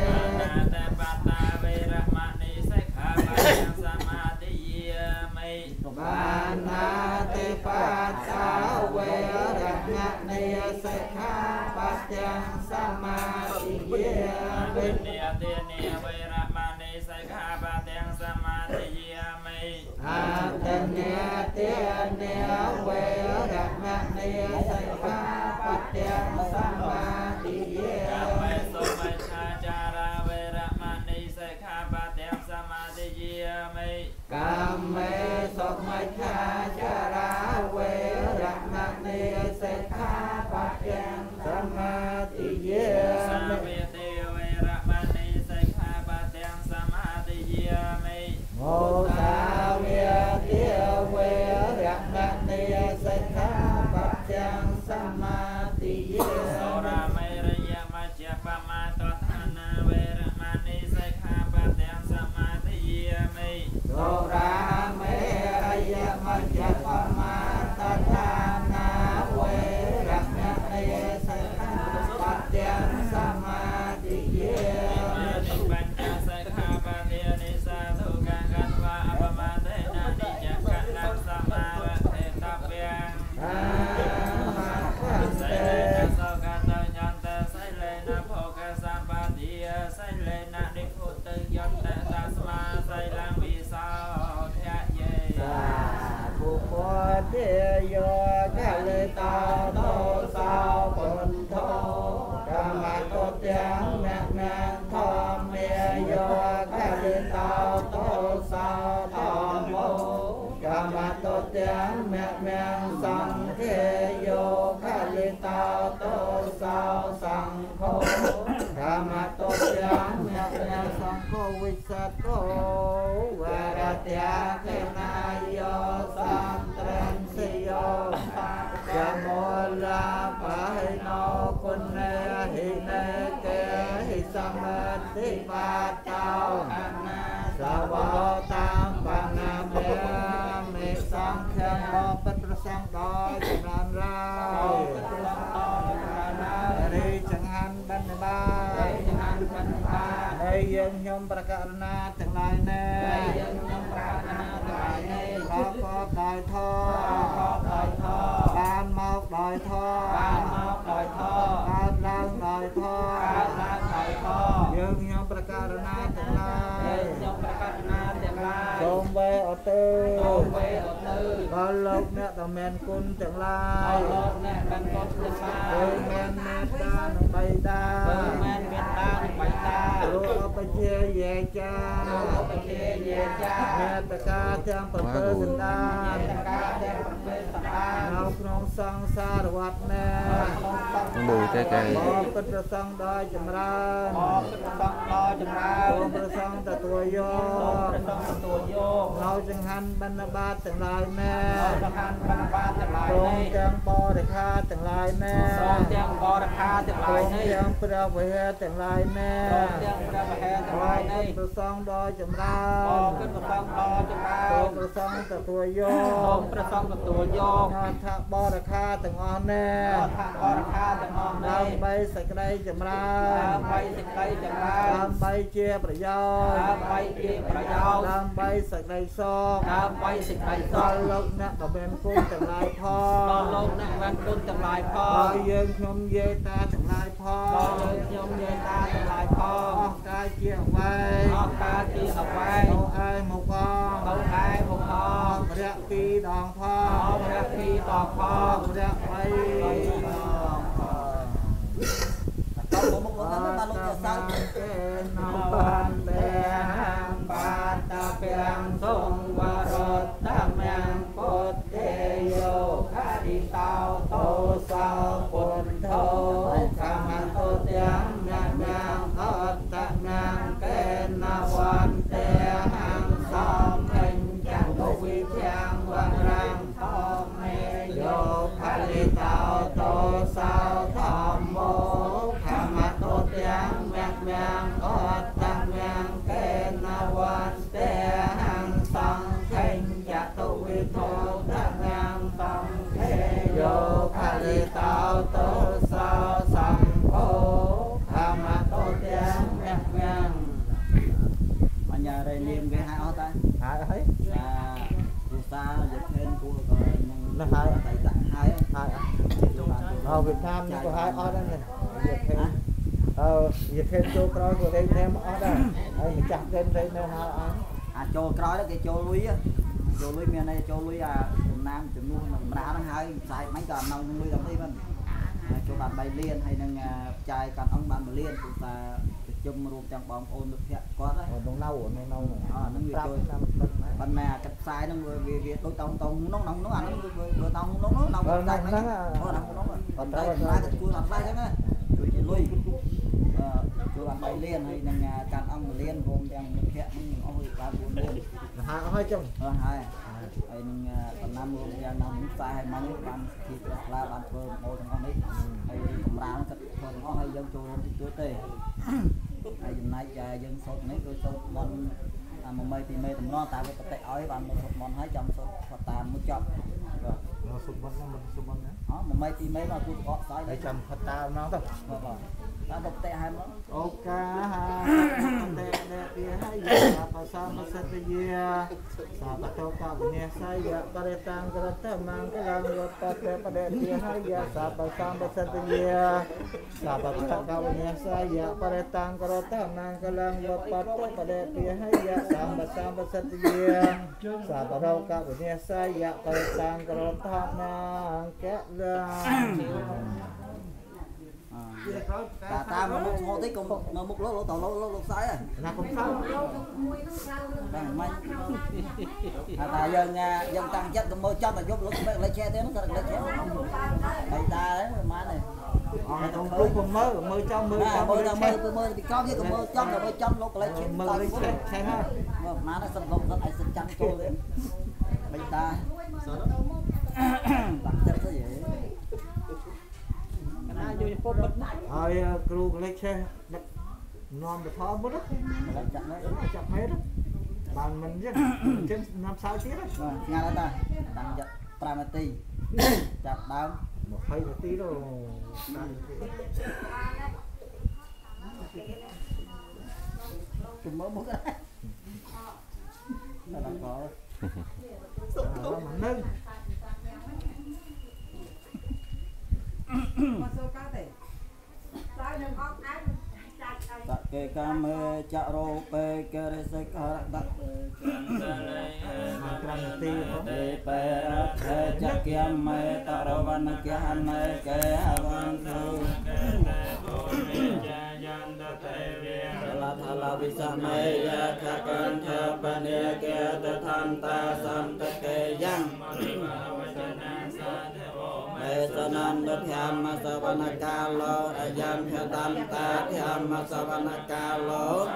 บานาติปัสสาเวระมะเนยสิกขาปัจจังสมาธิเยมิอาเตเนเตเนเวระมะเนยสิกขาปัจจังสมาธิเยกัมเมสุมัจฉาจาราเวระมะเนยสิกขาปัจจังสมาธิเยโมสาเวเทเวระมะเนยสิกขาปัจจังสมาธิเยโสราเมรยมัจจปมาตทานาเวระมะเนยสิกขาปัจจังสมาธิเยเทโยกะเลตาโตสาวปุนโทกะมะโตเตียงแมะแมงทอมเมโยกะเลตาโตสาวทอมโมกะมะโตเตียงแมะแมงสังเทโยกะเลตาโตสาวสังโฆกะมะโตเตียงแมะแมงสังโฆวิสัตโตวะระเตียเทนาโยสัมตรังสิโยจะโมลาปะหิโนกุณเนหิเนเกหิสมัตติปาเจ้าสาวตามปังนาเมมิสังเขโมปัตตสังกอยจำนานไร bây giờ nhom bạc cả na từng lại nè bây giờ nhom bạc cả na từng lại nè có đòi thọ ban mọc đòi thọ ban lang đòi thọ dương nhom bạc cả na từng lại sôm về ở tư con lộc nè tao men cun từng lại men mét ta nó bay ta rồiไปเชียเยจ้าแม่ตะกาเทียมเปิดสันดานเราครองสังสารวัตรแม่ bùi cái cây ขอเป็นประสังได้จำรานขอประสังแต่ตัวโยเราจึงหันบรรณบาตทั้งหลายแม่ตรงแจงปอได้ค่าทั้งหลายแม่ตรงแจงพระเวททั้งหลายแม่ขอเป็นประสังได้จำรานประสังแต่ตัวโยทักบอได้ค่าทั้งอ่อนแน่ลำใบสักได้จำรานลำใบเจียประยอยลำใบสักได้ซอกตอนลกนักก็เป็นกุ้งแต่ลายพ่อเยิงชมเยตาแต่ลายพ่อกายเจียไว้เอาไอ้หมกพ่อเรียกปีดองพ่อเรียกไปต้องบอกว่ามาลงจะสร้างเป็นน้องบ้านแดงบาตาเปียงทรงวารสตาเมียงปดเตโยคาดิตาวโตสาวปนโทขมันโตเตียงเมียงทอดตะเมียงเกณฑ์นาวันเตียงสอมเอ็นจังวิเทียงวันรังทอมเมโยคาดิตาวโตสาวทอมโมเตียงแม่เมียงอดตังเมียงเกณฑ์นาวันเตียงสังเข่งจะตุวิโทตังเมียงสังเขโยคาลิตาวโตสาวสังโฆธรรมโตเตียงแม่เมียงมันอย่าได้เลี้ยงไปหาเอาตาหายเฮ้ยกูซาหยุดเงินกูก็ยังหายใส่ตะหายเอาViệt Nam nhưng có hai ở đây này việc thêm châu cõi của đây thêm ở đây mình chặt thêm đây nên châu cõi đó cái châu lui miền này châu lui nam chừng luôn mà đã đang hai xài mấy còn nông lui làm đi mình châu bạn bay liên hay năng trai còn ông bạn liên chúng ta chung rùm trong bom ôn được thiệt có đấy đông nâu nó người chơi bên này cái sai nó vì tôi tông nó nóng nó ăn nó vừa tông nó nóng còn đây là cái cua làm đây thế này tôi lui cua làm bay liên hay năng càng ông liên gồm đang được thiệt những ông bị ba buồn liên hai chồng hai hay còn năm gồm đang nằm nước sai hay mắm ban thịt là ban phơm ngồi trong con ấy hay cầm ra nó thật thôi nó hay dân chùa chúa tê hay dùm nay dân sốt mấy cái sốt món mà mây thì mây tầm non tại cái tệ ói bạn một sốt món hai trăm sốt phật tàn một chọc sốt món nữa mà mây thì mây mà tôi có sai hai trăm phật tàn nó thôi ta độc tệ hai món ok tệ đẹp thì hay apa sama saja sahabat kau punya saya pada tanggal temang kelang pada dia hanya sahabat sama saja sahabat kau punya saya pada tanggal temang kelang pada dia hanya sahabat sama saja sahabat kau punya saya pada tanggal temang kelang ta mà một tí cùng mà một lỗ tàu lỗ sai à là không sao may ta dân tăng chất mơ cho mà giúp lấy che thế nó thật lấy che thầy ta đấy má này còn mơ trong mơ thì có chứ còn mơ trong lúc lấy che mơ lấy che ha má nó sân lông nó lại sân trắng trôi lên thầy ta đặt chất cái gì rồi kêu lấy xe non được thò bớt đó chặt mấy đó bàn mình chứ trên 5-6 tiếng đó nghe đó ta đang chặt pramati chặt đau một hay một tí đâu chùm mớ cái đấy là có nâng tak ke kame cak rope kere sekar tak perak cak kiame tarawan kiame ke awan tu Hala bisa maya kakan thapane ke tatanta santake yang Sanan Dhammam Savana Kalo Ayam Hadanta Dhammam Savana Kalo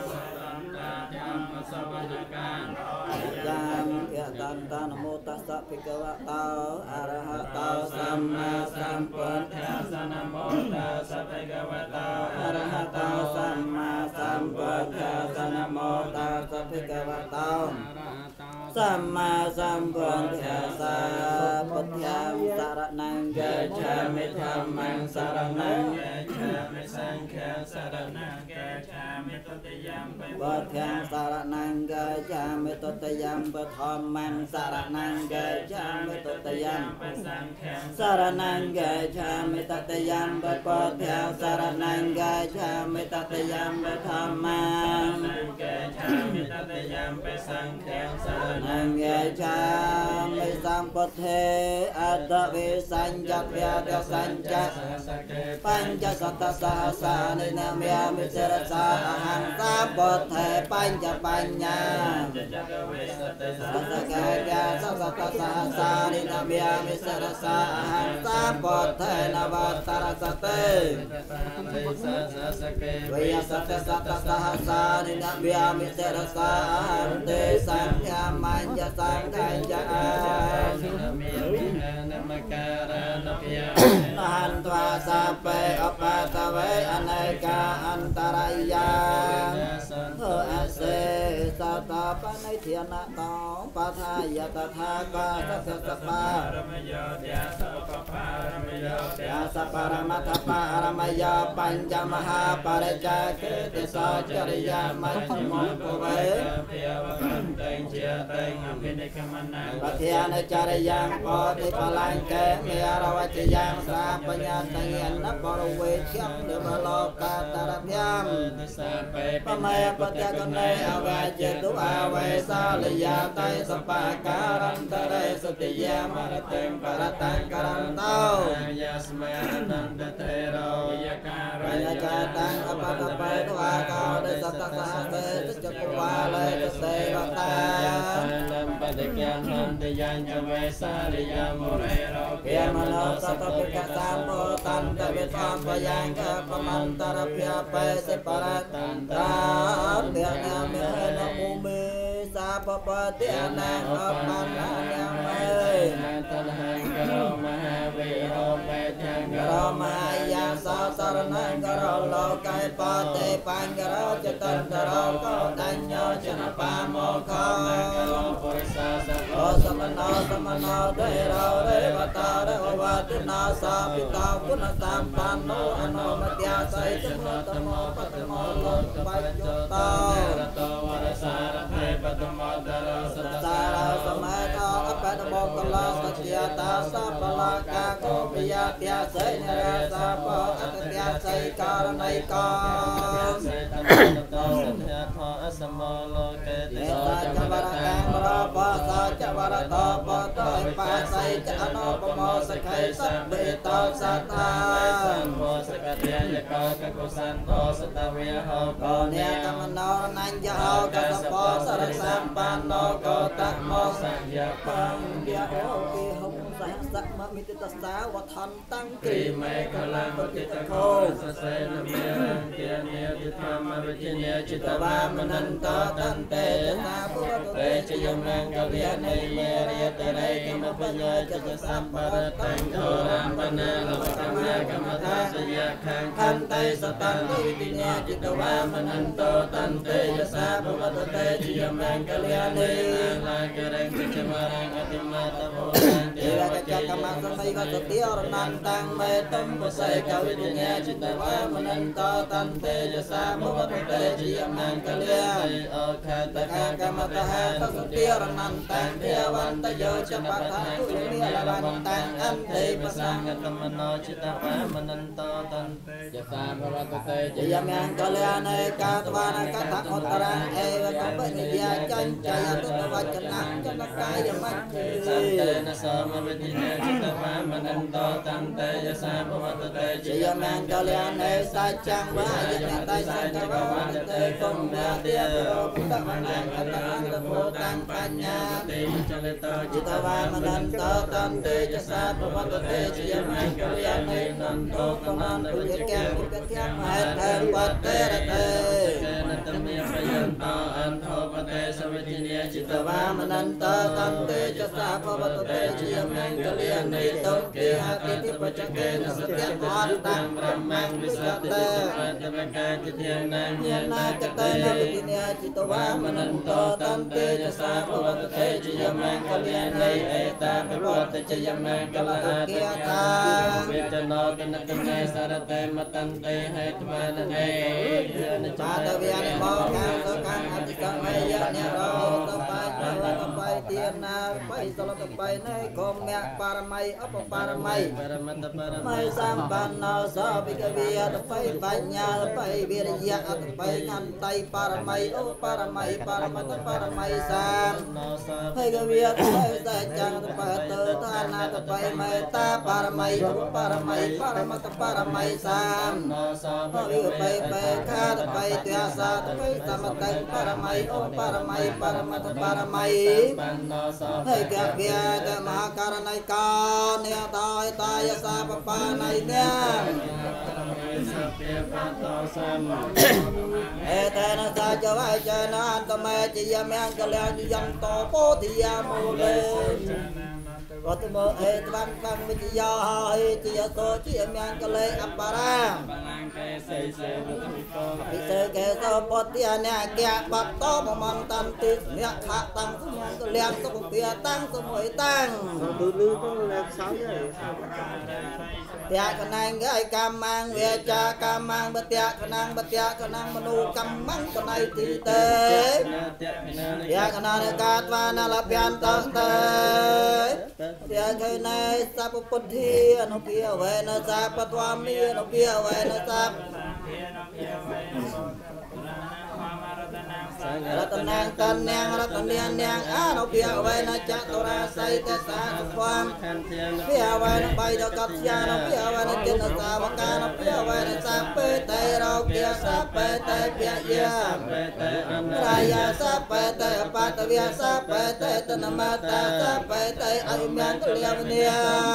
Ayam Hadanta Namo Tassa Bhagavato Arahato Samma Sambuddhassa Namo Tassa Bhagavato Arahato Samma Sambuddhassa Namo Tassa Bhagavato Samma Sambuddhassa Buddham Saranang Gacchami Dhammang Saranang Gacchami Sanghang Saranang Gacchami Tutiyampi Buddham Saranang Gacchami Tutiyampi Dhammang Saranang Gacchami Tutiyampi Sanghang Saranang Gacchami Tutiyampi Buddham Saranang Gacchami Tutiyampi Dhammang Gacchami Tutiyampi Sanghang Saranang Nangya Sampathe Adavi Sanjat Vyada Sanjat Panca Sata Sahasa Ninamya Misirasa Aham Sampathe Panca Panya Sasakaya Sasata Sahasa Ninamya Misirasa Aham Sampathe Navatara Sate Vaya Sata Sata Sahasa Ninamya Misirasa Aham Te Samya Manja Sangkanja Nahan Tva Sape Opatawe Aneka Antaraya Thơ Ase Sata Panay Thiana Tao Pathaya Tathaka Sakasapa Yasa Paramatapa Aramaya Panjamaha Pareja Kirtisa Chariya Majimon Pove Pathiana Charayang Poti Palanke Miarawachayang Sapanyatayan Naparuwe Syam Devaloka Tarapyam Pamaya Patyakane Avajitu Awe Saliyatai Sapakaram Tare Sutiya Marateng Paratang Karantau Rayacatang Apatapai Tuakau Desata Sahase Secukuwale Kesewatan Padikyan Hantiyan Jawesariya Morero Kiamano Satapika Sampo Tanta Visampayang Kapamantara Pyapai Separatan Biarnya Mihena Bumi Sapapati Anang Apananyang Tanahang Karo Mahaviro Petang Karo Mahaya Sasaranang Karo Lokai Pati Panggaro Jatandaro Kodanyo Janapamoko Samano Dero Revata Revatina Sapita Puna Sampano Ano Matyasai Janotamo Patamo Pajuta Warasara Patamo Sara Samata Apatamo Kala Satyata Sapalaka Kopiyatia Sainara Sapa Atatyasai Karanaika Asamolo Kedisa Jabarakang Berapa Saja Barata Patoi Pasai Jano Pemosa Kaisar Beta Sata Sambo Sekatian Yaka Kakusanto Setawia Hoko Nia Kamanor Nanjao Kasapo Sarasampano Kotak Mosak Yapang Dia Oki Hong Sak Mamiti Tasta Watan Tang Krime Kalang Betita Ko Sasai Namirang Tiania Ditama Virginia Citawa Menanta Tante Napurate Ciyamang Kalian Meria Tere Kamapanya Jasa Sampara Tangkoram Panela Wakamya Kamata Sayakang Kantai Satang Dividinya Citawa Menanto Tante Jasa Papatate Ciyamang Kalian Lakarang Cicamarang Atimata Bolan จักรมาสมัยก็สติอรนันตังเมตุมปุเสกวิญญาจิตวามนันตตันเตจะสามวัตเตจิยมังกเลียโอคาตกากรรมตหะสติอรนันตังเทวันตโยจะปัฏฐานตุเมียวันตังอันเตปสังกมโนจิตวามนันตตันเตจะสามวัตเตจิยมังกเลียในกาตวานังกัตถะอุตรังเอวะกัปปิยาจันจายตุตวัจนังจันกายมัจสันเตนะสมวิติเนจิตวามนันตตันเตจะสามวัตเตจิยมังกเลียในสัจจังวายะตายสังกวาเตตุมนาเตโรพุทธมังอัตตังตโพตังปัญญาเตจเลโตจิตวามนันตตันเตจะสามวัตเตจิยมังกเลียในนันโตตนันตุเกะอุกเทียมหัตถวัตเตระเตนัตเมียพยันตอันโทปเตสวิติเนจิตวามนันตตันเตจะสามวัตเตจิยมังกเลียในตุเกหะติปจักเกนสติอัตตังบรมังวิสัตเตปัตตมกาจิตยังนังยานากเตนะวิติเนจิตวามนันตตันเตจะสามวัตเตจิยมังกเลียในเอตาภิวัตจิยมังกลาเกียตาเวจโนตนะกเนสารเตมตันเตเหตุมานะเนจาตเวียนโมกังสกังอติกังเมยะเนโรตไปตไปเตียนาไปสลตไปในคมเมปารมัยอปปารมัยไม่สัมปันโนสาภิกเวียตไปปัญญาไปวิริยะตไปงันไตปารมัยอปารมัยปารมัตปารมัยสามภิกเวียตไปสัจจังตไปเตทานาตไปเมตตาปารมัยอปารมัยปารมัตปารมัยสามภิกไปข้าตไปเตียสาตไปสมตังปารมัยอปารมัยปารมัตปารมัยภิกเวียตมหาการนัยกาเนตายตายสาปปานัยเนี่ยเอเตนะสัจวัยเจนะอันตเมจิยมังกเลียยันโตโพธิยามุเลวัตโมเอตวันฟังวิจยาเอจิยโสจิยมังกเลอัปปาราปิเสเกโสปฏิยาเนเกะปัตโตมมันตันติเนขะตังสมังกเลียงสมุเปียตังสมุยตังลือๆต้องแลกสาวใหญ่เตียกนังเกยกามังเวจากามังบเตียกนังบเตียกนังมนูกัมมังกนัยติเตเตียกนังกาตวานาลเปียนตังเตเตียกในสัพพุทธีอนุเปียเวนะสัพปวามีอนุเปียเวนะสัพรัตนังตันยังรัตเนียนยังอานุเปียเวนะจัตุราไสเตสาสุความเปียเวนะใบดอกกัจยานุเปียเวนะจินสาวกานุเปียเวนะสัพเปเตเราเกียสัพเปเตเปียยารายาสัพเปเตปัตเวียสัพเปเตตนมาตาสัพเปเตอภิมังกเลียมเนีย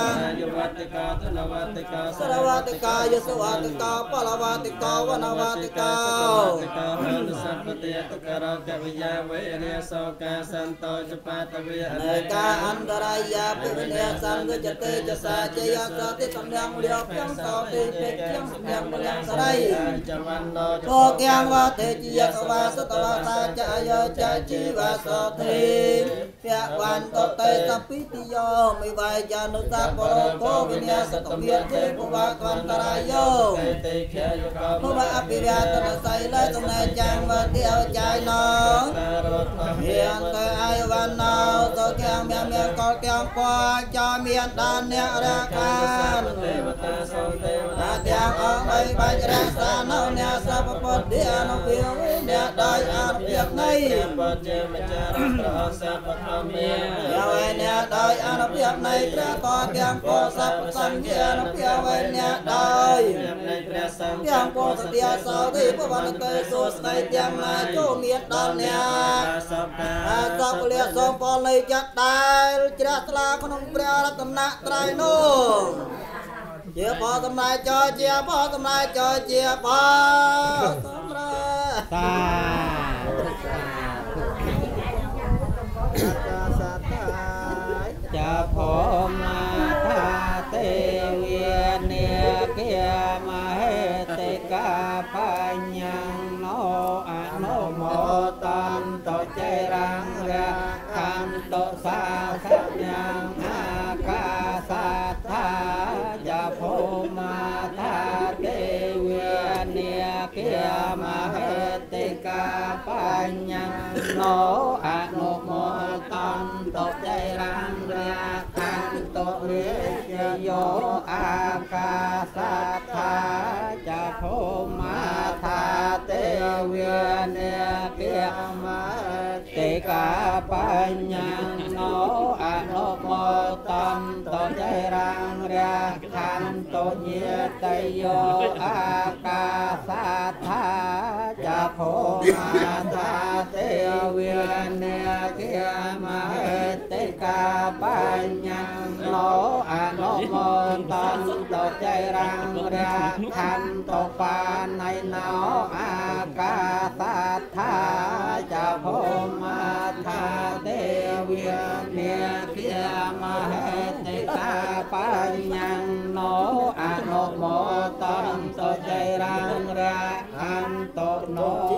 สรวัติกายสวัติกาปลวัติกาวนาวัติกาสัพเตตุกรกวิยาเวเรโสกาสันโตจปาตเวเนกาอันตรายาปิเนสังกจเตจสาเจยสติตัมยังเลียวเพียงสติเปกยังยังเลียงสไรโกเกียงวาเตจิยสวาสตวาสาจายจาจีวาสติเพียวันโตเตสัพพิติโยมิวายานุตาปโรโกวิญญาสตเวียเทภวะวันตรายโยภวะอภิญาตนะไสละตนะจังวะเตียวใจน้องเฮียนเตไอวันนาวโตเกียงเมียเมียกอเกียงปวจาเมียนดานเนราคานอาเตียงออกไปไปรักษาโนเนสัพพะเดียนเปียวเนได้อาเปียกในยาเวเนได้อาเปียกในพระกอเกียงปวสัพสังเกียนเปียวเวเนได้เกียงปวสเตียสาวที่พระวันเตสุสไตเตียงมาโจเมียนดานเนสัพเลียสมปอเลยจัดได้จราตลาขนมเปรี้ยวรัตนะไตรนุ่งเจียพอทำนายจอเจียพอทำนายจอเจียพอทำนายตาจะพอมาคาเตเวียเนียเกียมาเฮเตกาปัญญังโนอนุโมตันโตเจรังระคันโตสาสัญญังอาคา kia ma hệ tê ca pa nhang nô a nô mô tan tô chay rang ra khăn tô riết yo a ca sa tha cha phô ma tha tê viên kia ma tê ca pa nhang nô a nô mô tan tô chay rang ra khăn tô nhiệt tây yo a ca sa tha cha phô ma tha tê viên kia ma tê ca pa nhang nô a nô mô tan tô chay rang ra khăn tô pa nay nô a ca sa tha cha phô ma tha tê viên kia ma tê ca pa nhang nô a nô mô tan tô chay rang ra khăn tô nô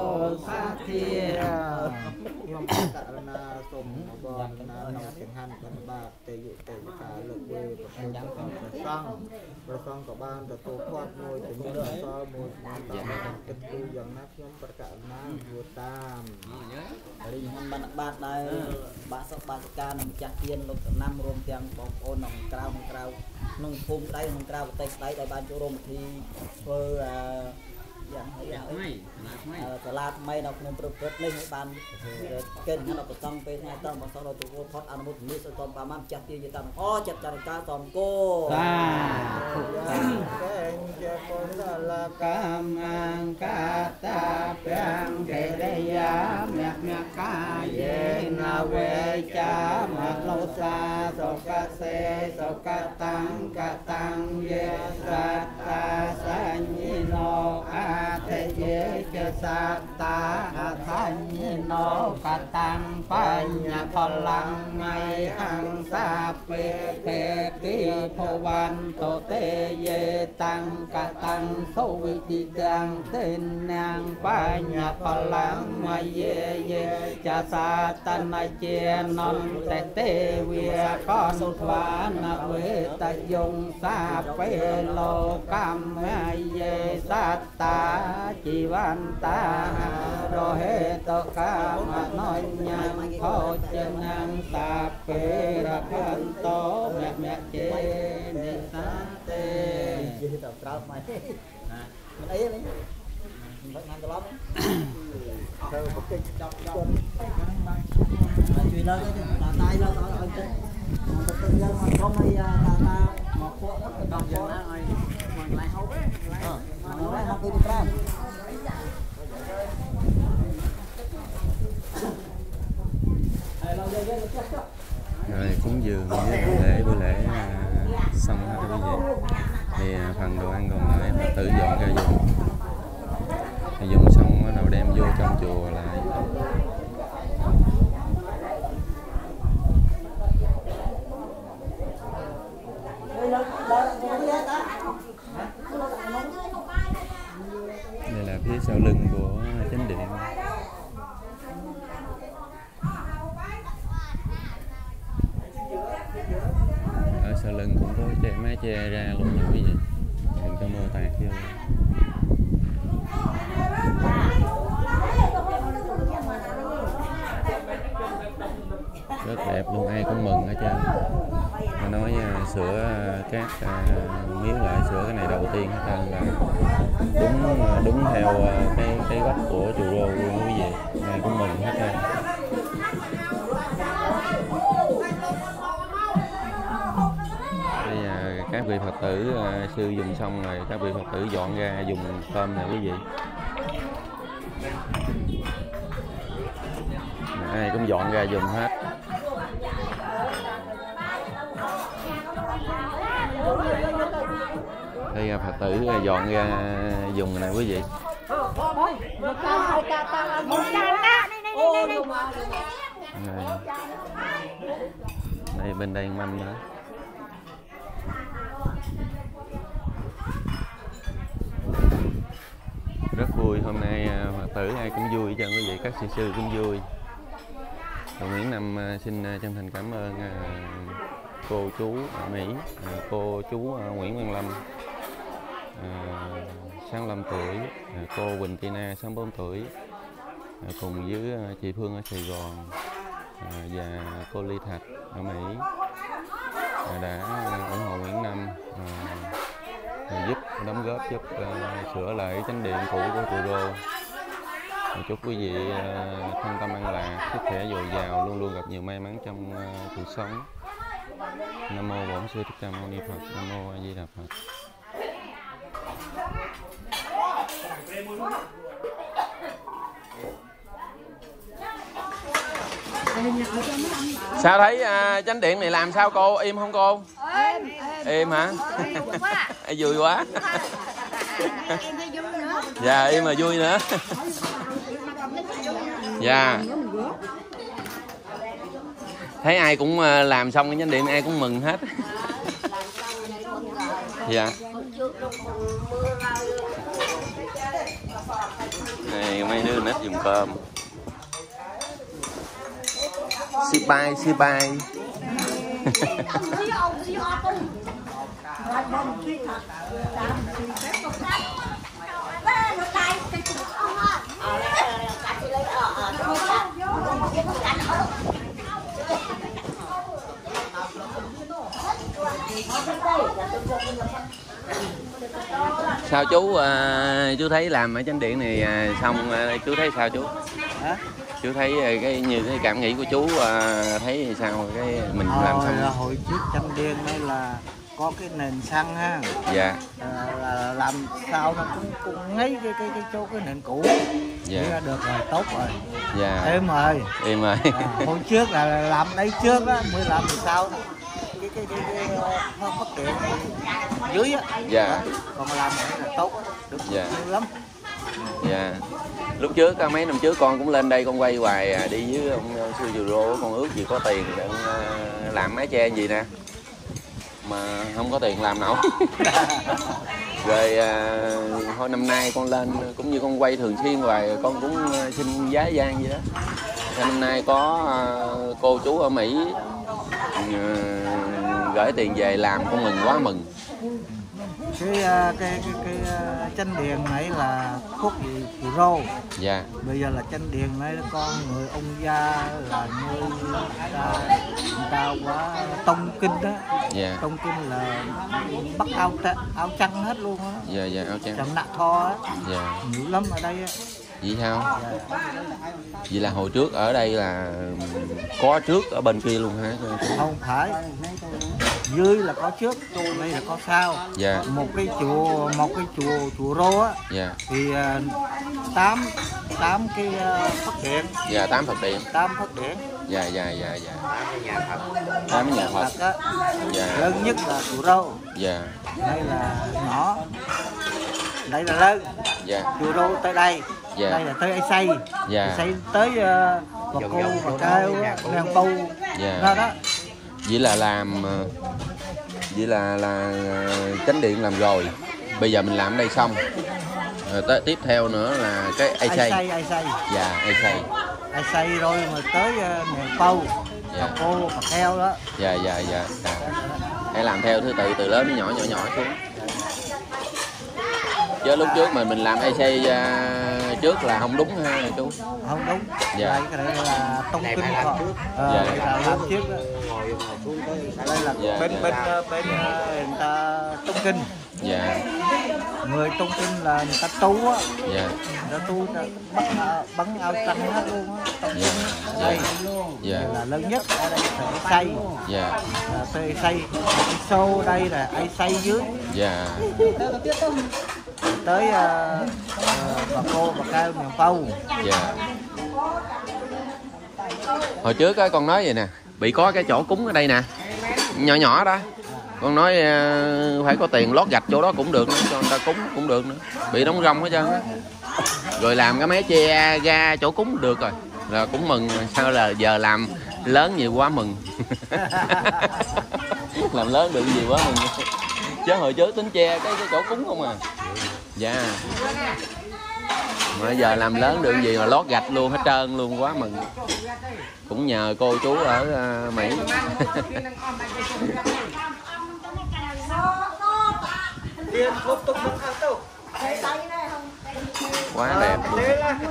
sa thia ខ្ញុំករណាសូមបងណាក្នុងចង្ហាន់បិណ្ឌបាតទេយុទេយកាលើកវេប្រសិទ្ធព្រះសង្ឃក៏បានទទួលខត់មួយទៅមានអសល់មួយតាមគិតគូរយ៉ាងណាខ្ញុំប្រកាសណាធ្វើតាមរីខ្ញុំបានបាតដែរបាក់សុខបាសិកានិងម្ចាស់ទានលោកចំណាំរួមទាំងបងប្អូនក្នុងក្រៅក្នុងភូមិស្ដីក្នុងក្រៅប្រទេសស្ដីដែលបានចូលរួមពិធីធ្វើយ៉ាងសាលាថ្មីនៅក្នុងព្រឹត្តិនេះបានកិននៅប្រសងពេលថ្ងៃតមកសងដល់ទទួលផុតអនុមោទនាសូមតបានមកចាស់ទាយតាមអចាត់ចរិកាសូមគោសាកេងជាពុទ្ធលកម្មង្កាតាទាំងកេរិយាមេមេកាយេនវេចាមកលោសាសុកសេសុកតាំងកតាំងយេសត្តាសញ្ញិណោអាเทเยเจสัตตาทัญญิโนกตังปัญญพลังไมหังสาเปเตติโพวันโตเตเยตังกตังโสวิติตังเตนางปัญญพลังไมเยเยจะสัตตนาเจนนเตเตเวียกอนทวานเวตยงสาเปโลกัมไมเยสัตตาជីវន្តារហេតកាមនោញ្ញខោចំណាំតាពេរខន្តោមៈចេនិសាទេនិយាយទៅក្រោបមកណាមិនអីនេះមិនបានត្រឡប់ទៅប្រតិចចប់ជួយលើកទៅតាតាយលើកឲ្យទៅទៅយើងមកក្រុមឲ្យតាតាមកពួកទៅដល់យ៉ាងណាឲ្យមកកន្លែងហូបហ្នឹងហើយហូបទៅប្រាំ rồi cúng dường với lễ bữa lễ xong hết rồi quý vị thì phần đồ ăn còn lại Phật tử dọn ra dùng xong bắt đầu đem vô trong chùa lại. Đây là phía sau lưng của chánh điện. Ở sau lưng cũng có che mái che ra luôn nha quý vị, đừng có mưa tạt vô. Rất đẹp luôn, ai cũng mừng hết trơn. Nó nói sửa các miếu lại, sửa cái này đầu tiên hết trơn là đúng theo cái gốc của chùa Rô luôn quý vị, ai cũng mừng hết trơn. Các vị Phật tử sư dùng xong rồi, các vị Phật tử dọn ra dùng cơm nè quý vị. Ai cũng dọn ra dùng hết. Đây Phật tử dọn ra dùng nè quý vị. Đây bên đây mâm nữa. Rất vui, hôm nay Phật tử ai cũng vui cho quý vị, các sư sư cũng vui. Rồi Nguyễn Năm xin chân thành cảm ơn cô chú Mỹ, cô chú Nguyễn Văn Lâm, 65 tuổi, cô Quỳnh Tina 64 tuổi, cùng với chị Phương ở Sài Gòn và cô Ly Thạch ở Mỹ đã ủng hộ Nguyễn Năm giúp đóng góp giúp sửa lại chánh điện cũ của Chùa Rô. Chúc quý vị thân tâm an lạc, sức khỏe dồi dào, luôn luôn gặp nhiều may mắn trong cuộc sống. Nam mô Bổn Sư Thích Ca Mâu Ni Phật. Nam mô A Di Đà Phật. Sao thấy chánh điện này làm sao cô? Im không cô? Im hả? Vui quá. Dạ im mà vui nữa. Dạ. Thấy ai cũng làm xong cái chánh điện ai cũng mừng hết. Dạ. Này mấy đứa nít dùng cơm. Si bai. Sao chú thấy làm ở chánh điện này xong chú thấy sao chú? Hả? Chú thấy cái như cái cảm nghĩ của chú thấy sao cái mình làm xong? Hồi trước chánh điện này là có cái nền xăng ha. Dạ. Là làm sao nó cũng ngay cái chỗ cái nền cũ. Dạ. Thì được rồi, tốt rồi. Dạ. Êm rồi. Hồi trước là làm đây trước á mới làm thì sao cái phát triển dưới á. Dạ. Còn làm này là tốt á, được nhiều lắm. Dạ. Lúc trước mấy năm trước con cũng lên đây con quay hoài đi với ông sư Chùa Rô, con ước gì có tiền để làm mái che gì nè mà không có tiền làm nổi. Rồi thôi năm nay con lên cũng như con quay thường xuyên hoài, con cũng xin giá gian vậy đó. Năm nay có cô chú ở Mỹ gửi tiền về làm con mừng quá mừng. Cái chánh điện này là cốt Chùa Rô. Dạ. Bây giờ là chánh điện này con người ông gia là người ta quá tông kinh đó. Dạ. Tông kinh là bắt áo trắng hết luôn á. Dạ dạ áo trắng. Chậm nặng kho á. Dạ. Nhiều lắm ở đây á. Vậy sao? Dạ. Vậy là hồi trước ở đây là có trước ở bên kia luôn hả? Không phải. Dưới là có trước, đây là có sau. Dạ. Một cái chùa Rô á. Dạ. Thì 8 cái Phật điện. Dạ 8 Phật điện. 8 Phật điện. Dạ. 8 cái nhà Phật. Dạ. Lớn nhất là Chùa Rô. Dạ. Đây là nhỏ. Đây là lớn. Dạ. Chùa Rô tới đây. Dạ. Đây là tới ai xây. Dạ. Xây tới Bà Cô, Bà Kêu, Nàng Bâu. Dạ. Đó đó. Vậy là chánh điện làm rồi. Bây giờ mình làm ở đây xong. Rồi tiếp theo nữa là cái ai xây. Ai xây. Dạ, ai xây. Ai xây rồi mà tới Nàng Bâu, Bà Cô, Bà Kêu đó. Dạ. Hãy làm theo thứ tự từ lớn đến nhỏ xuống. Chứ lúc trước mình làm ai xây trước là không đúng ha chú? Không đúng. Dạ. Đây cái này là tông kinh họ. Dạ. Đây là làm trước đó. Đây là bên người ta tông kinh. Dạ. Người tông kinh là người ta tu á. Dạ. Người ta tu bắn áo trắng hết luôn á. Tông kinh đây. Dạ. Là lớn nhất ở đây là ai xây. Dạ. Là ai xây. Sâu đây là ai xây dưới. Dạ. Tới Bà Cô, Bà Kêu, Nàng Bâu. Dạ. Hồi trước á con nói vậy nè, bị có cái chỗ cúng ở đây nè, nhỏ đó. Con nói phải có tiền lót gạch chỗ đó cũng được nữa, cho người ta cúng cũng được nữa. Bị đóng rong hết trơn á. Rồi làm cái mái che ra chỗ cúng được rồi. Là cũng mừng, sao là giờ làm lớn nhiều quá mừng. Làm lớn được gì quá mừng. Chứ hồi trước tính che cái chỗ cúng không à. Dạ. Mà giờ làm lớn được gì mà lót gạch luôn hết trơn luôn, quá mừng. Cũng nhờ cô chú ở Mỹ. quá đẹp luôn.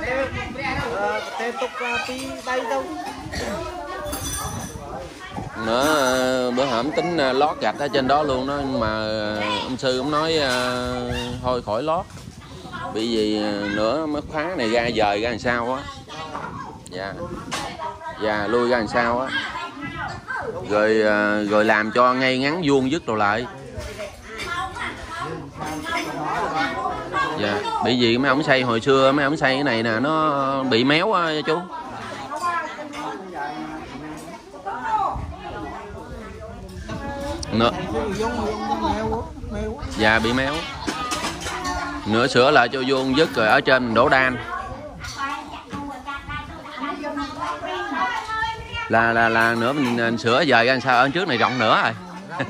Nữa bữa hổm tính lót gạch ở trên đó luôn đó, nhưng mà ông sư ông nói thôi khỏi lót, bị gì nữa mất khóa này ra dời ra làm sao á. Dạ lui ra làm sao á, rồi làm cho ngay ngắn vuông dứt đồ lại. Dạ bị gì mấy ông xây hồi xưa, mấy ông xây cái này nè nó bị méo á chú. Nữa. Dạ bị méo. Nữa sửa lại cho vuông dứt rồi ở trên mình đổ đan. Là nữa mình sửa dời ra sao, ở trước này rộng nữa rồi.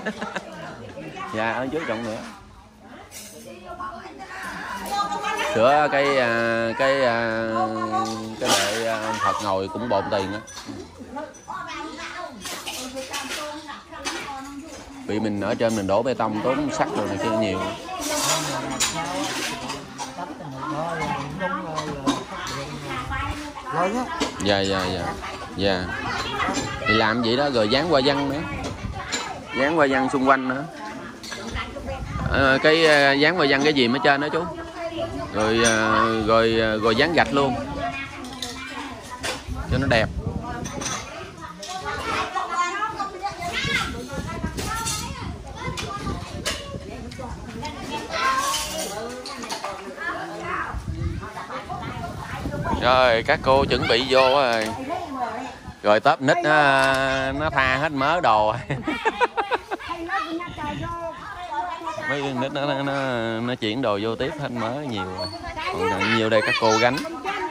Dạ ở trước rộng nữa. Sửa cái bệ Phật ngồi cũng bộn tiền á. Vì mình ở trên mình đổ bê tông tốn sắt rồi này kia nhiều. Dạ thì làm vậy đó, rồi dán hoa văn nữa, dán hoa văn xung quanh nữa. Cái dán hoa văn cái gì ở trên đó chú, rồi dán gạch luôn cho nó đẹp. Rồi các cô chuẩn bị vô rồi tớp nít nó tha hết mớ đồ. Mấy nít nó chuyển đồ vô tiếp hết mớ nhiều rồi. Còn nhiều đây các cô gánh.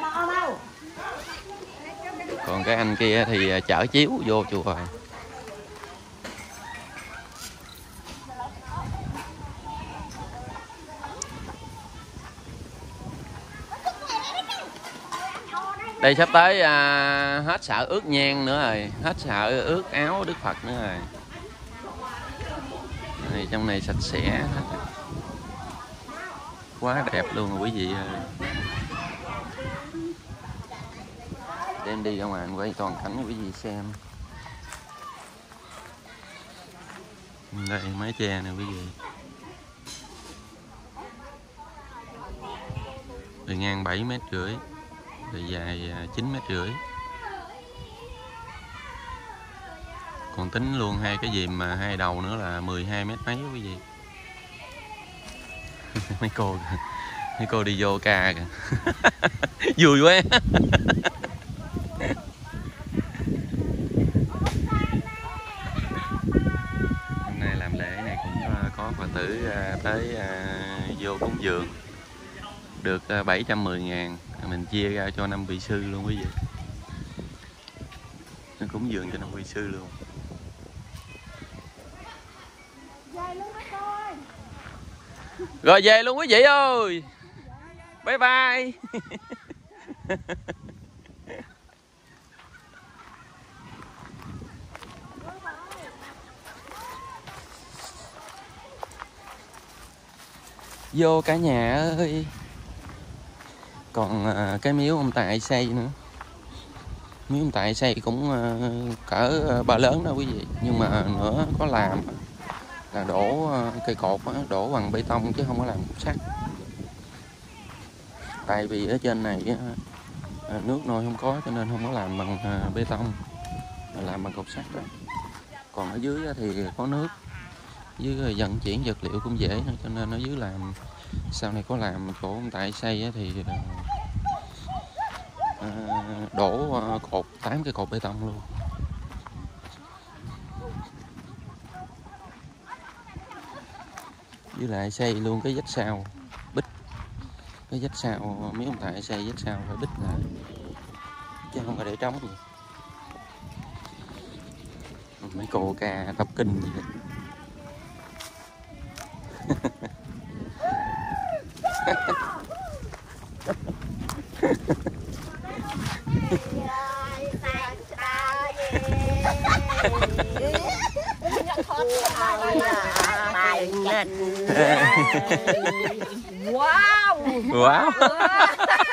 Còn cái anh kia thì chở chiếu vô chùa rồi. Đây sắp tới hết sợ ướt nhang nữa rồi, hết sợ ướt áo Đức Phật nữa rồi. Này, trong này sạch sẽ, quá đẹp luôn rồi quý vị ơi. Đem đi ra ngoài quay toàn cảnh cho quý vị xem. Đây mái che nè quý vị. Bề ngang 7,5 mét, bề dài 9,5 mét. Còn tính luôn hai cái gì mà hai đầu nữa là 12 mét mấy quý vị. mấy cô đi vô ca kìa. Vui quá. Hôm nay làm lễ này cũng có Phật tử tới vô cúng dường được 710.000, mình chia ra cho 5 vị sư luôn quý vị. Nó cúng dường cho 5 vị sư luôn. Rồi về luôn quý vị ơi. Bye bye. Vô cả nhà ơi. Còn cái miếu ông Tài xây nữa. Miếu ông Tài xây cũng cỡ ba lớn đó quý vị. Nhưng mà nữa có làm là đổ cây cột đó, đổ bằng bê tông chứ không có làm cục sắt. Tại vì ở trên này nước nôi không có cho nên không có làm bằng bê tông, mà làm bằng cục sắt đó. Còn ở dưới thì có nước, dưới vận chuyển vật liệu cũng dễ cho nên ở dưới làm. Sau này có làm chỗ ông Tài xây thì đổ cột 8 cái cột bê tông luôn. Với lại xây luôn cái vách sau bích, cái vách sau mấy ông Tài xây vách sau phải bích lại chứ không phải để trống gì. Mấy cô ca tập kinh gì vậy. Wow. Wow.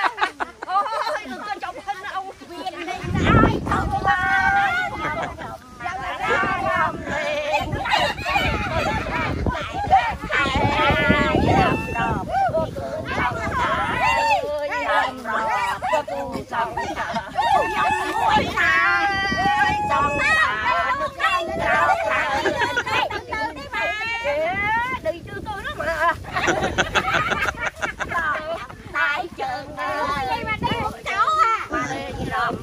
đi chưa tôi đó mà. Tại trường ơi, mà đi một chỗ à. Mà đi ròm.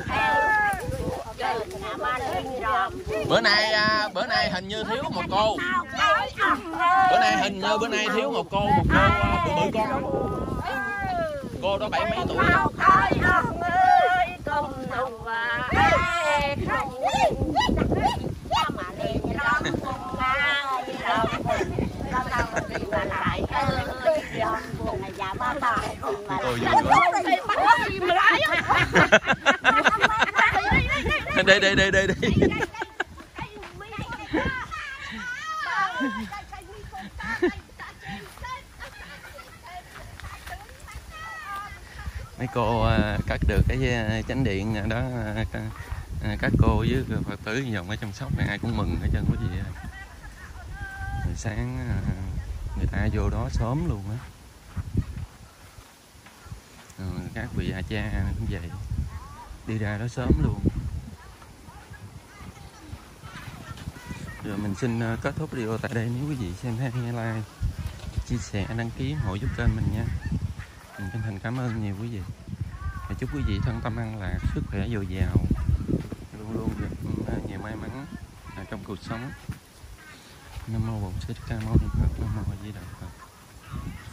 Bữa nay hình như thiếu một cô. Bữa nay thiếu một cô bự con. Cô đó 70 mấy tuổi. Cô vui quá. Đây. Mấy cô cắt được cái chánh điện đó, các cô với Phật tử dòng ở trong Sóc này ai cũng mừng hết trơn quý vị. Rồi sáng người ta vô đó sớm luôn á. Các vị a cha cũng vậy, đi ra đó sớm luôn. Rồi mình xin kết thúc video tại đây. Nếu quý vị xem hay nghe like, chia sẻ, đăng ký, ủng hộ giúp kênh mình nha. Mình chân thành cảm ơn nhiều quý vị. Và chúc quý vị thân tâm an lạc, sức khỏe dồi dào, luôn luôn được nhiều may mắn trong cuộc sống. Nam mô Bổn Sư Thích Ca Mâu Ni Phật. Nam mô A Di Đà Phật.